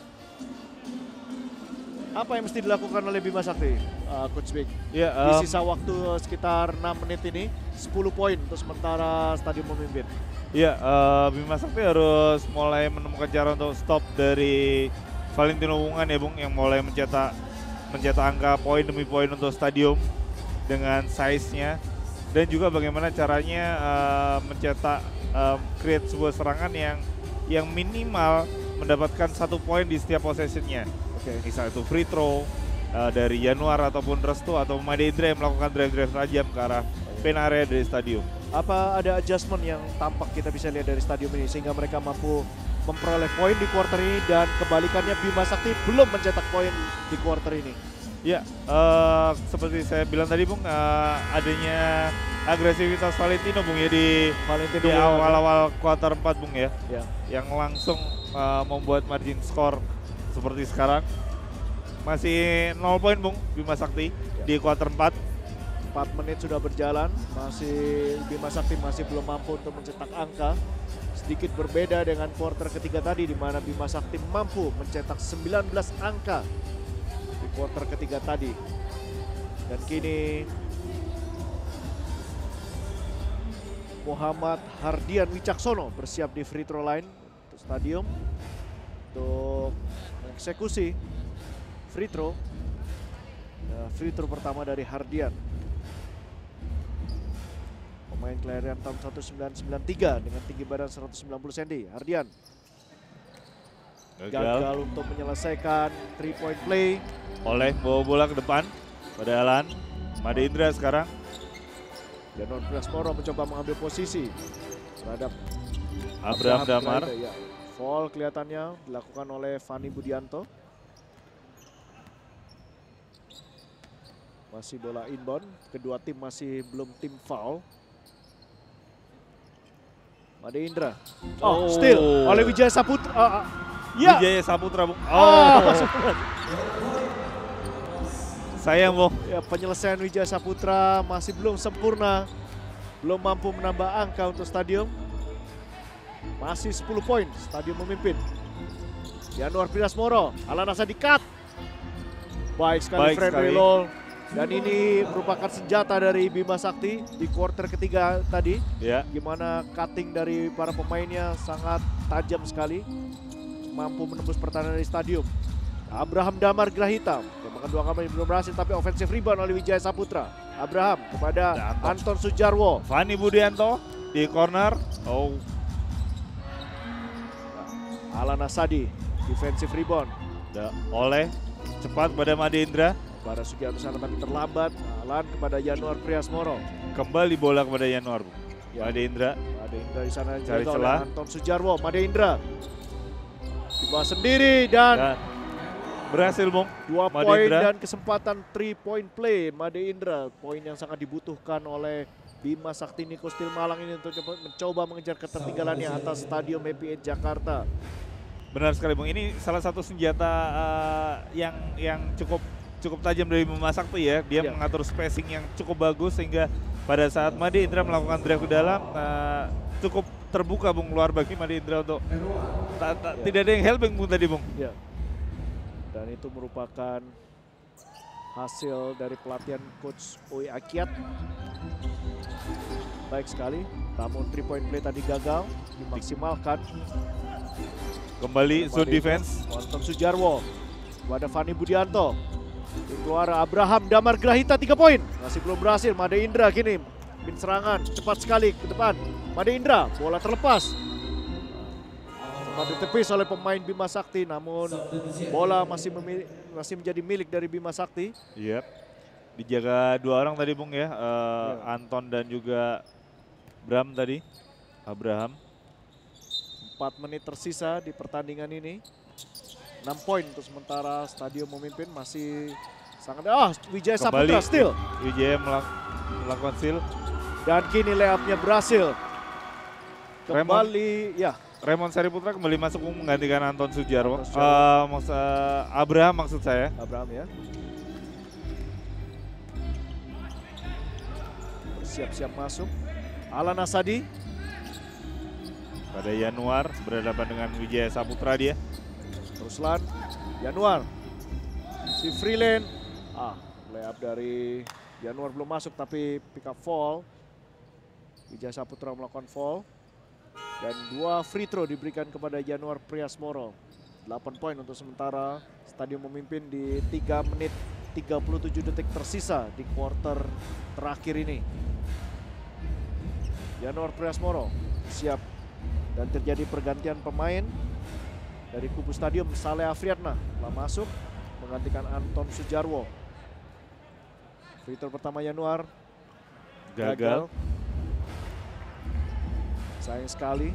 Apa yang mesti dilakukan oleh Bima Sakti, uh, Coach Big? Ya, Di um, sisa waktu sekitar enam menit ini, sepuluh poin untuk sementara Stadium memimpin. ya uh, Bima Sakti harus mulai menemukan cara untuk stop dari Valentino Wungan ya Bung yang mulai mencetak mencetak angka poin demi poin untuk Stadium dengan size-nya. Dan juga bagaimana caranya uh, mencetak, uh, create sebuah serangan yang yang minimal mendapatkan satu poin di setiap possession-nya. Oke. Okay. Misal itu free throw uh, dari Januar ataupun Restu atau Made Indra yang melakukan drive-drive tajam ke arah pen area dari Stadium. Apa ada adjustment yang tampak kita bisa lihat dari Stadium ini sehingga mereka mampu memperoleh poin di quarter ini dan kebalikannya Bima Sakti belum mencetak poin di quarter ini? Ya, uh, seperti saya bilang tadi Bung, uh, adanya agresivitas Valentino Bung ya di, Valentino di awal-awal kuarter empat Bung ya, Ya. yang langsung uh, membuat margin skor seperti sekarang. Masih nol poin Bung Bima Sakti Ya. di kuarter empat. empat menit sudah berjalan, masih Bima Sakti masih belum mampu untuk mencetak angka. Sedikit berbeda dengan quarter ketiga tadi di mana Bima Sakti mampu mencetak sembilan belas angka di quarter ketiga tadi. Dan kini Muhammad Hardian Wicaksono bersiap di free throw line untuk Stadium untuk mengeksekusi free throw. Ya, free throw pertama dari Hardian. Pemain kelahiran tahun seribu sembilan ratus sembilan puluh tiga dengan tinggi badan seratus sembilan puluh sentimeter. Hardian Gagal. gagal untuk menyelesaikan three point play. Oleh bawa bola ke depan pada Alan. Made Indra sekarang. Januar Priasmoro mencoba mengambil posisi terhadap Abraham Damar. Ya. Foul kelihatannya dilakukan oleh Fani Budianto. Masih bola inbound. Kedua tim masih belum tim foul. Made Indra. Oh, Oh. steal oleh Wijaya Saputra. Uh, uh, ya. Wijaya Saputra Bung. Oh. Oh. Sayang Bung. Ya, penyelesaian Wijaya Saputra masih belum sempurna. Belum mampu menambah angka untuk Stadium. Masih sepuluh poin, Stadium memimpin. Januar Priasmoro, Alan Asadi cut. Baik sekali Baik Fredri sekali. Lol. Dan ini merupakan senjata dari Bima Sakti di quarter ketiga tadi. Ya. Gimana cutting dari para pemainnya sangat tajam sekali. Mampu menembus pertahanan dari Stadium. Abraham Damar Grahita, tembakan dua kali belum berhasil tapi offensive rebound oleh Wijaya Saputra. Abraham kepada Anton Sujarwo. Fani Budianto di corner. Oh. Alan Asadi, defensive rebound. Da, oleh cepat pada Made Indra. Bara Sugianto sana tapi terlambat. Alan kepada Januar Priasmoro. Kembali bola kepada Januar. Ya. Made Indra. Made Indra di sana Cari dijaga oleh celah. Anton Sujarwo. Made Indra dibawa sendiri dan, Dan berhasil Bung. dua Made poin Indra. dan kesempatan three point play Made Indra. Poin yang sangat dibutuhkan oleh Bima Sakti Niko Steel Malang ini untuk coba- mencoba mengejar ketertinggalannya atas Stadium Happy Eight Jakarta. Benar sekali Bung. Ini salah satu senjata uh, yang yang cukup cukup tajam dari Bima Sakti ya. Dia Ya. mengatur spacing yang cukup bagus sehingga pada saat Made Indra melakukan drive ke dalam uh, cukup terbuka Bung luar bagi Made Indra untuk ta- ta- Ya. tidak ada yang helping Bung tadi Bung. Ya. Dan itu merupakan hasil dari pelatihan Coach Oi Akiat. Baik sekali, namun three point play tadi gagal, dimaksimalkan. Kembali zone Kembali defense. Anton Sujarwo, kepada Fani Budianto. Keluar Abraham Damar Grahita tiga poin. Masih belum berhasil, Made Indra kini min serangan cepat sekali ke depan. Made Indra, bola terlepas. Sempat ditepis oleh pemain Bima Sakti, namun bola masih memili- masih menjadi milik dari Bima Sakti. Yep. Dijaga dua orang tadi Bung ya. Uh, Ya. Anton dan juga Bram tadi. Abraham. empat menit tersisa di pertandingan ini. enam poin untuk sementara Stadium memimpin, masih sangat ah Wijaya Kembali. Saputra still. Wijaya melak- melakukan seal. Dan kini layupnya berhasil. Kembali ya. Raymond Sariputra kembali masuk menggantikan Anton Sujarwo. Anton Sujarwo. Uh, maksud, uh, Abraham maksud saya. Abraham ya. Bersiap-siap masuk. Alan Asadi. Pada Januar berhadapan dengan Wijaya Saputra dia. Ruslan. Januar. Si Freeland. Ah, layup dari Januar belum masuk tapi pick up fall. Wijaya Saputra melakukan fall. Dan dua free throw diberikan kepada Januar Priasmoro. delapan poin untuk sementara Stadium memimpin di tiga menit tiga puluh tujuh detik tersisa di quarter terakhir ini. Januar Priasmoro siap dan terjadi pergantian pemain dari kubu Stadium. Saleh Afriatna telah masuk menggantikan Anton Sujarwo. Free throw pertama Januar Gagal. Sayang sekali.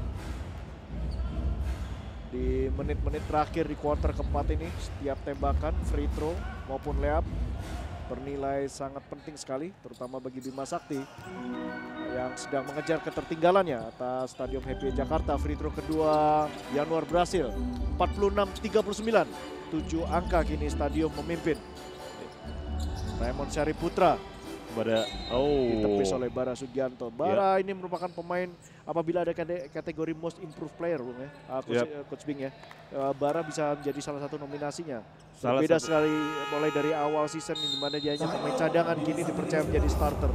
Di menit-menit terakhir di kuarter keempat ini, setiap tembakan, free throw maupun layup bernilai sangat penting sekali, terutama bagi Bima Sakti yang sedang mengejar ketertinggalannya atas Stadium Happy Jakarta. Free throw kedua Januar berhasil, empat puluh enam tiga puluh sembilan, tujuh angka kini Stadium memimpin. Raymond Sariputra Pada oh. ditepis oleh Bara Sugianto. Bara ini merupakan pemain apabila ada kate- kategori most improved player Bung ya, uh, Coach, Yep. uh, Coach Bing ya. Uh, Bara bisa menjadi salah satu nominasinya. Salah Beda satu. sekali mulai dari awal season di mana dia hanya pemain cadangan, kini dipercaya menjadi starter.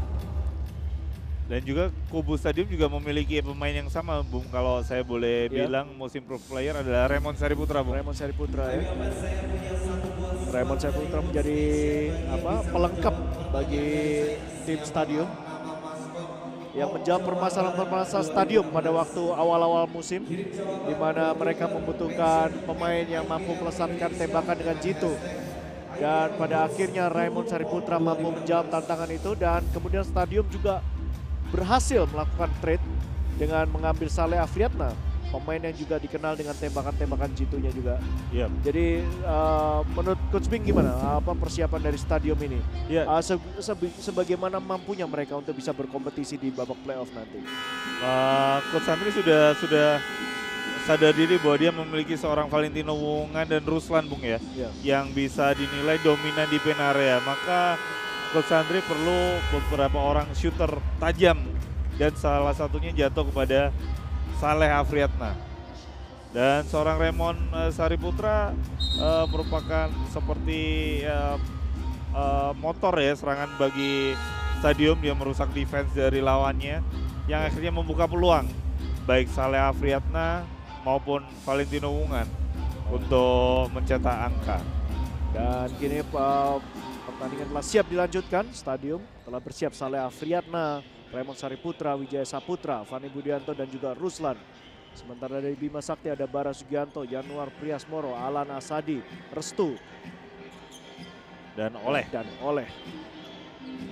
Dan juga kubu Stadium juga memiliki pemain yang sama Bung. Kalau saya boleh Ya. bilang most improved player adalah Raymond Sariputra Bung. Raymond Sariputra ya. Raymond Sariputra menjadi apa pelengkap bagi tim Stadium yang menjawab permasalahan-permasalahan Stadium pada waktu awal-awal musim, di mana mereka membutuhkan pemain yang mampu melesatkan tembakan dengan jitu. Dan pada akhirnya Raymond Sariputra mampu menjawab tantangan itu, dan kemudian Stadium juga berhasil melakukan trade dengan mengambil Saleh Afriatna, pemain yang juga dikenal dengan tembakan-tembakan jitunya juga. Iya. Jadi uh, menurut Coach Bing gimana apa persiapan dari Stadium ini? Iya. Uh, se- se- sebagaimana mampunya mereka untuk bisa berkompetisi di babak playoff nanti? Uh, Coach Sandri sudah sudah sadar diri bahwa dia memiliki seorang Valentino Wungan dan Ruslan Bung ya, Ya. yang bisa dinilai dominan di pen area. Maka Coach Sandri perlu beberapa orang shooter tajam, dan salah satunya jatuh kepada Saleh Afriatna. Dan seorang Raymond uh, Sariputra uh, merupakan seperti uh, uh, motor ya serangan bagi Stadium. Dia merusak defense dari lawannya yang akhirnya membuka peluang baik Saleh Afriatna maupun Valentino Wungan untuk mencetak angka. Dan kini uh, pertandingan telah siap dilanjutkan. Stadium telah bersiap Saleh Afriatna, Raymond Sariputra, Wijaya Saputra, Fani Budianto dan juga Ruslan. Sementara dari Bima Sakti ada Bara Sugianto, Januar Priasmoro, Alan Asadi, Restu Dan oleh dan Oleh.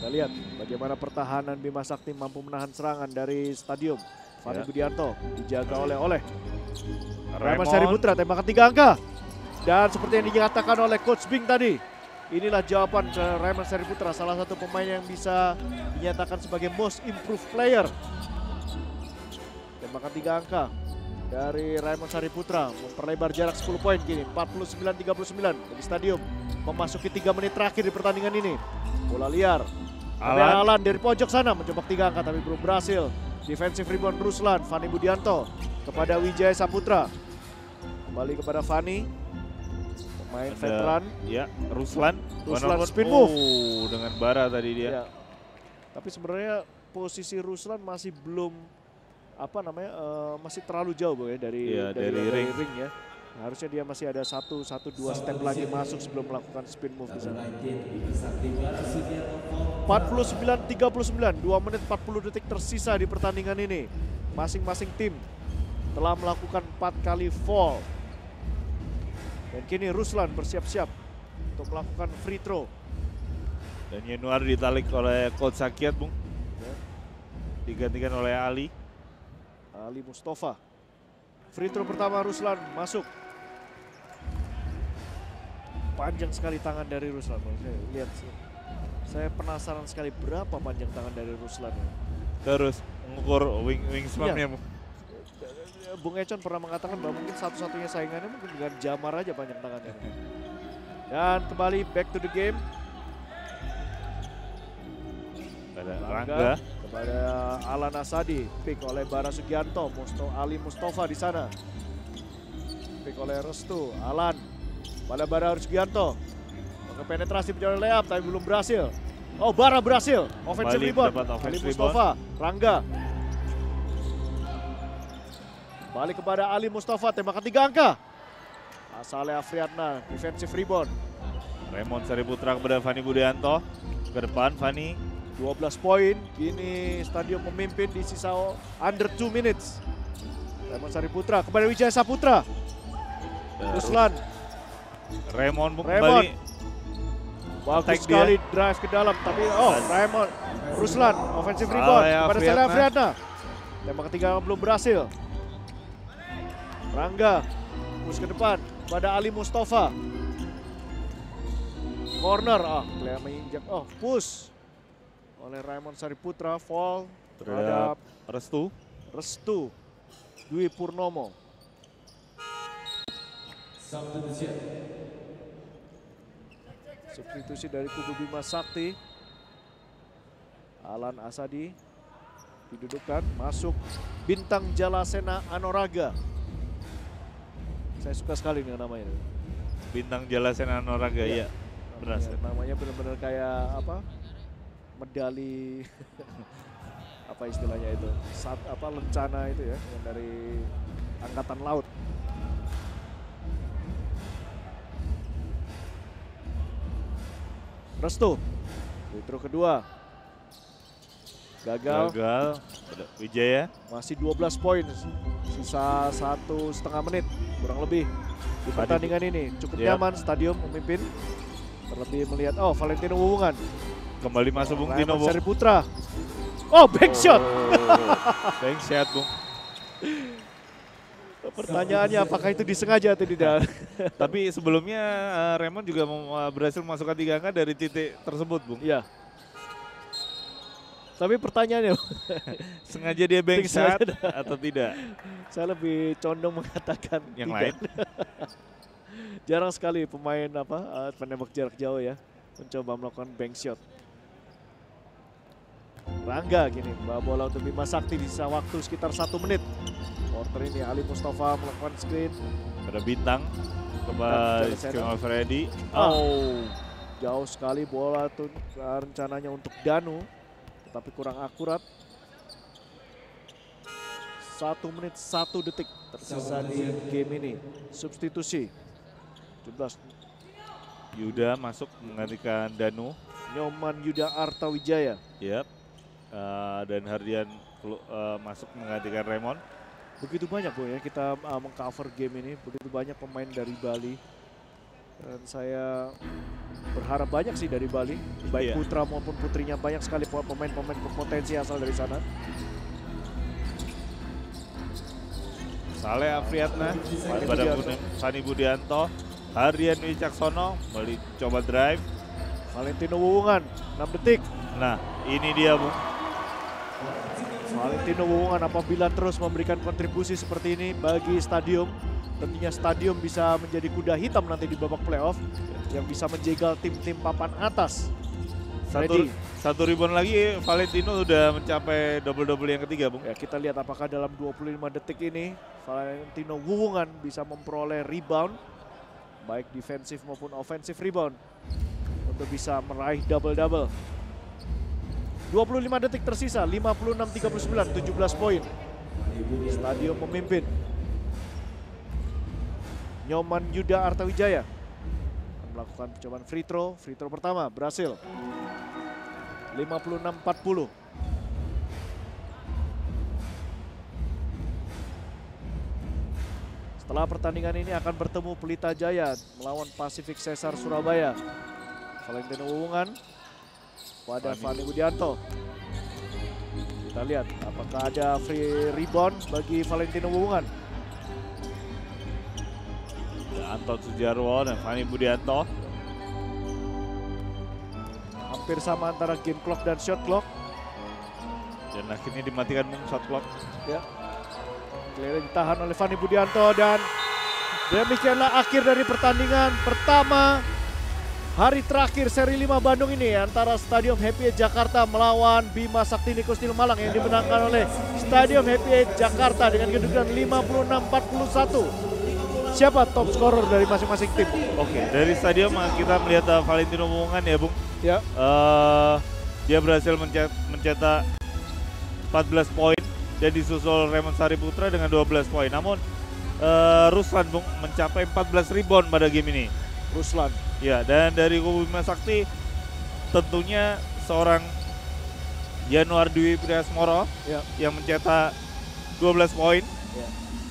Kita lihat bagaimana pertahanan Bima Sakti mampu menahan serangan dari stadium. Fani Ya. Budianto dijaga oleh oleh Raymond Raymond. Sariputra, tembakan tiga angka. Dan seperti yang dinyatakan oleh Coach Bing tadi, inilah jawaban ke Raymond Sariputra, salah satu pemain yang bisa dinyatakan sebagai most improved player. Tembakan tiga angka dari Raymond Sariputra memperlebar jarak sepuluh poin kini, empat puluh sembilan tiga puluh sembilan bagi stadium. Memasuki tiga menit terakhir di pertandingan ini. Bola liar. Alan. Alan, Alan dari pojok sana mencoba tiga angka tapi belum berhasil. Defensive rebound Ruslan, Fani Budianto kepada Wijaya Saputra. Kembali kepada Fani. Pemain Ada- veteran. Ya, Ruslan. Ruslan Walaupun- spin move. Oh, dengan bara tadi dia. Ya. Tapi sebenarnya posisi Ruslan masih belum apa namanya eh, masih terlalu jauh Bu, ya, dari, Iya, dari ring. ya. Nah, harusnya dia masih ada satu satu dua step lagi masuk sebelum melakukan spin move di sana. empat puluh sembilan tiga puluh sembilan, dua menit empat puluh detik tersisa di pertandingan ini. Masing-masing tim telah melakukan empat kali fall. Dan kini Ruslan bersiap-siap untuk melakukan free throw. Dan Yanuar ditarik oleh Coach Sakiat, Bung. Ya. Digantikan oleh Ali. Ali Mustafa. Free throw pertama Ruslan masuk. Panjang sekali tangan dari Ruslan. Saya lihat, saya penasaran sekali berapa panjang tangan dari Ruslan. Terus mengukur wing wingspan-nya, Iya. Bung. Bung Econ pernah mengatakan bahwa mungkin satu-satunya saingannya mungkin dengan Jamar aja panjang tangannya. Dan kembali back to the game. Ada Rangga Rangga. kepada Alan Asadi, pick oleh Bara Sugianto, Musto Ali Mustafa di sana. Pick oleh Restu, Alan pada Bara Sugianto. Penetrasi menjadi layup tapi belum berhasil. Oh, Bara berhasil. Offensive Kembali rebound. mendapat Ali offensive Mustafa, Rangga. Balik kepada Ali Mustafa, tembakan tiga angka. Asalnya Afriatna, defensive rebound. Raymond Sariputra kepada Fani Budianto. Ke depan Fani. dua belas poin, kini stadion memimpin di sisa under two minutes. Raymond Sariputra kepada Wijaya Saputra. Ruslan, Raymond Bung Raymond. kembali. bagus Attack sekali drive ke dalam, tapi oh Raymond, Ruslan, offensive rebound Salah ya, kepada Afriatna. Stella Afriatna. Tembak ketiga belum berhasil. Rangga, push ke depan pada Ali Mustafa. Corner, ah, Clea menginjak, oh push oleh Raymond Sariputra, fall terhadap Terhadap Restu. Restu Dwi Purnomo. Substitusi dari kubu Bima Sakti. Alan Asadi didudukan, masuk Bintang Jalasena Anoraga. Saya suka sekali dengan namanya. Bintang Jalasena Noraga, Iya. ya. Benar. Namanya, namanya benar-benar kayak apa? Medali apa istilahnya itu? Sat, apa lencana itu ya, yang dari angkatan laut. Restu, free throw kedua. Gagal, Gagal. Pada Wijaya. masih dua belas poin, sisa satu setengah menit kurang lebih di Tadi- pertandingan ini. Cukup Ya. nyaman stadium memimpin. Terlebih melihat, oh Valentino Wuwungan. Kembali masuk Bung Tino, Raymond Bung. Sariputra. Oh, back shot. Bank shot, Bung. Pertanyaannya apakah itu disengaja atau tidak? Tapi sebelumnya eh, Raymond juga mem- eh, berhasil memasukkan tiga angka dari titik tersebut, Bung. Iya. Tapi pertanyaannya, Sengaja dia bank Sengaja shot atau tidak? saya lebih condong mengatakan Yang tidak. lain? Jarang sekali pemain apa eh, penembak jarak jauh ya mencoba melakukan bank shot. Rangga gini, bawa bola untuk Bima Sakti di sisa waktu sekitar satu menit. Quarter ini Ali Mustafa melakukan screen. Pada Bintang. Kepada Jalasena. Screen Alfredi. Ah. Oh. Jauh sekali bola tuh eh, rencananya untuk Danu, tapi kurang akurat. Satu menit satu detik tersisa di game ini. Substitusi. tujuh belas Yuda masuk menggantikan Danu. Nyoman Yuda Arta Wijaya. Yap. Eh, dan Hardian kelu- eh, masuk menggantikan Raymond. Begitu banyak Bu ya kita uh, mengcover game ini, begitu banyak pemain dari Bali. Dan saya berharap banyak sih dari Bali, baik Iya. putra maupun putrinya, banyak sekali pemain-pemain berpotensi asal dari sana. Saleh Afriatna, Fani pada Budianto. Fani Budianto, Hardian Wicaksono, balik coba drive. Valentino Wuwungan, enam detik. Nah, ini dia Bung. Valentino Wuwungan apabila terus memberikan kontribusi seperti ini bagi stadium, tentunya stadium bisa menjadi kuda hitam nanti di babak playoff yang bisa menjegal tim-tim papan atas. Satu, Ready. satu rebound lagi, Valentino sudah mencapai double-double yang ketiga Bung. Ya, kita lihat apakah dalam dua puluh lima detik ini Valentino Wuwungan bisa memperoleh rebound, baik defensif maupun offensive rebound, untuk bisa meraih double-double. dua puluh lima detik tersisa, lima puluh enam tiga puluh sembilan, tujuh belas poin. Stadium memimpin. Nyoman Yuda Artawijaya melakukan percobaan free throw. Free throw pertama berhasil. lima puluh enam empat puluh. Setelah pertandingan ini akan bertemu Pelita Jaya melawan Pacific Cesar Surabaya. Valentino Wuwungan pada Fani Budianto. Kita lihat apakah ada free rebound bagi Valentino Wuwungan. Anton Sujarwo dan Fani Budianto. Hampir sama antara game clock dan shot clock. Dan akhirnya dimatikan Bung shot clock. Ya. Clear ditahan oleh Fani Budianto dan demikianlah akhir dari pertandingan pertama hari terakhir seri lima Bandung ini antara Stadium Happy Eight Jakarta melawan Bima Sakti Nikustil Malang yang dimenangkan oleh Stadium Happy Eight Jakarta dengan kedudukan lima puluh enam empat puluh satu. Siapa top scorer dari masing-masing tim? Oke, dari stadium kita melihat uh, Valentino Wuwungan ya Bung. Ya. Uh, dia berhasil mencet, mencetak empat belas poin dan disusul Raymond Sari Putra dengan dua belas poin. Namun uh, Ruslan Bung mencapai empat belas rebound pada game ini. Ruslan. Ya, dan dari kubu Bima Sakti tentunya seorang Januar Dwi Priasmoro Ya. yang mencetak dua belas poin. Ya.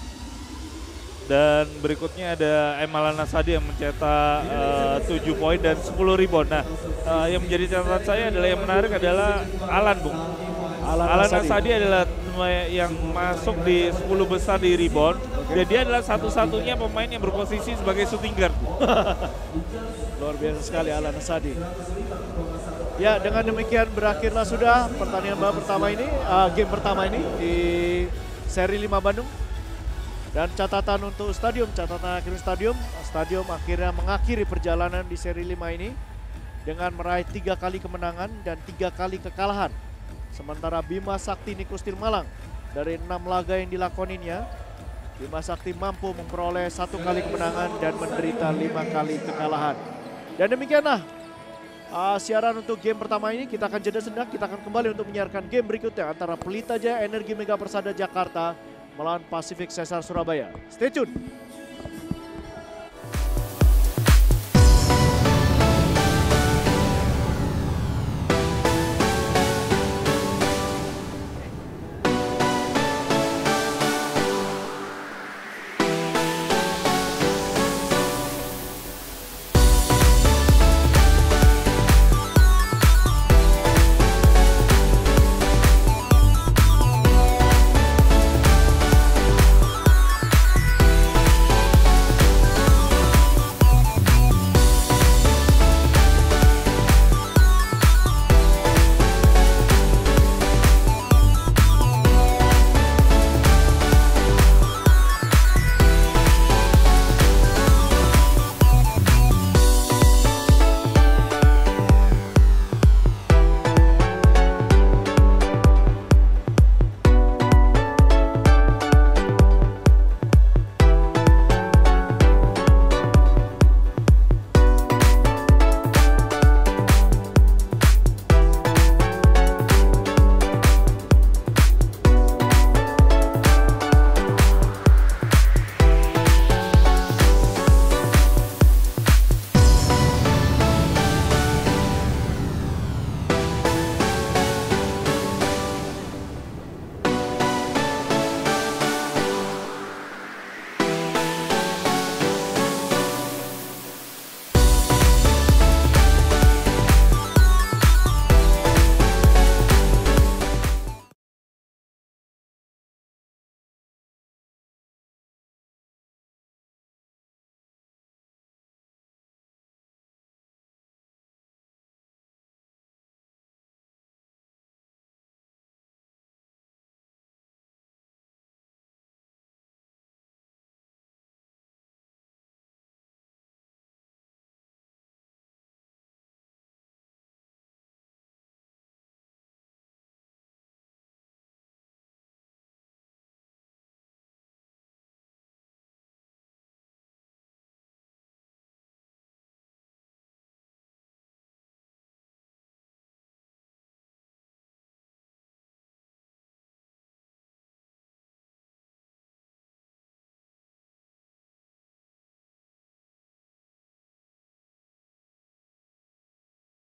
Dan berikutnya ada Emalana Sadi yang mencetak uh, tujuh poin dan sepuluh rebound. Nah, uh, yang menjadi catatan saya adalah yang menarik adalah Alan Bung. Alan, Alan Asadi. Asadi adalah yang masuk di sepuluh besar di rebound. Dan dia adalah satu-satunya pemain yang berposisi sebagai shooting guard. Luar biasa sekali Alan Asadi. Ya, dengan demikian berakhirlah sudah pertandingan babak pertama ini, uh, game pertama ini di seri lima Bandung. Dan catatan untuk stadium, catatan akhir stadium, stadium akhirnya mengakhiri perjalanan di seri lima ini dengan meraih tiga kali kemenangan dan tiga kali kekalahan. Sementara Bima Sakti Nikustil Malang dari enam laga yang dilakoninya, Bima Sakti mampu memperoleh satu kali kemenangan dan menderita lima kali kekalahan. Dan demikianlah uh, siaran untuk game pertama ini. Kita akan jeda sejenak, kita akan kembali untuk menyiarkan game berikutnya antara Pelita Jaya Energi Mega Persada Jakarta melawan Pacific Cesar Surabaya. Stay tune.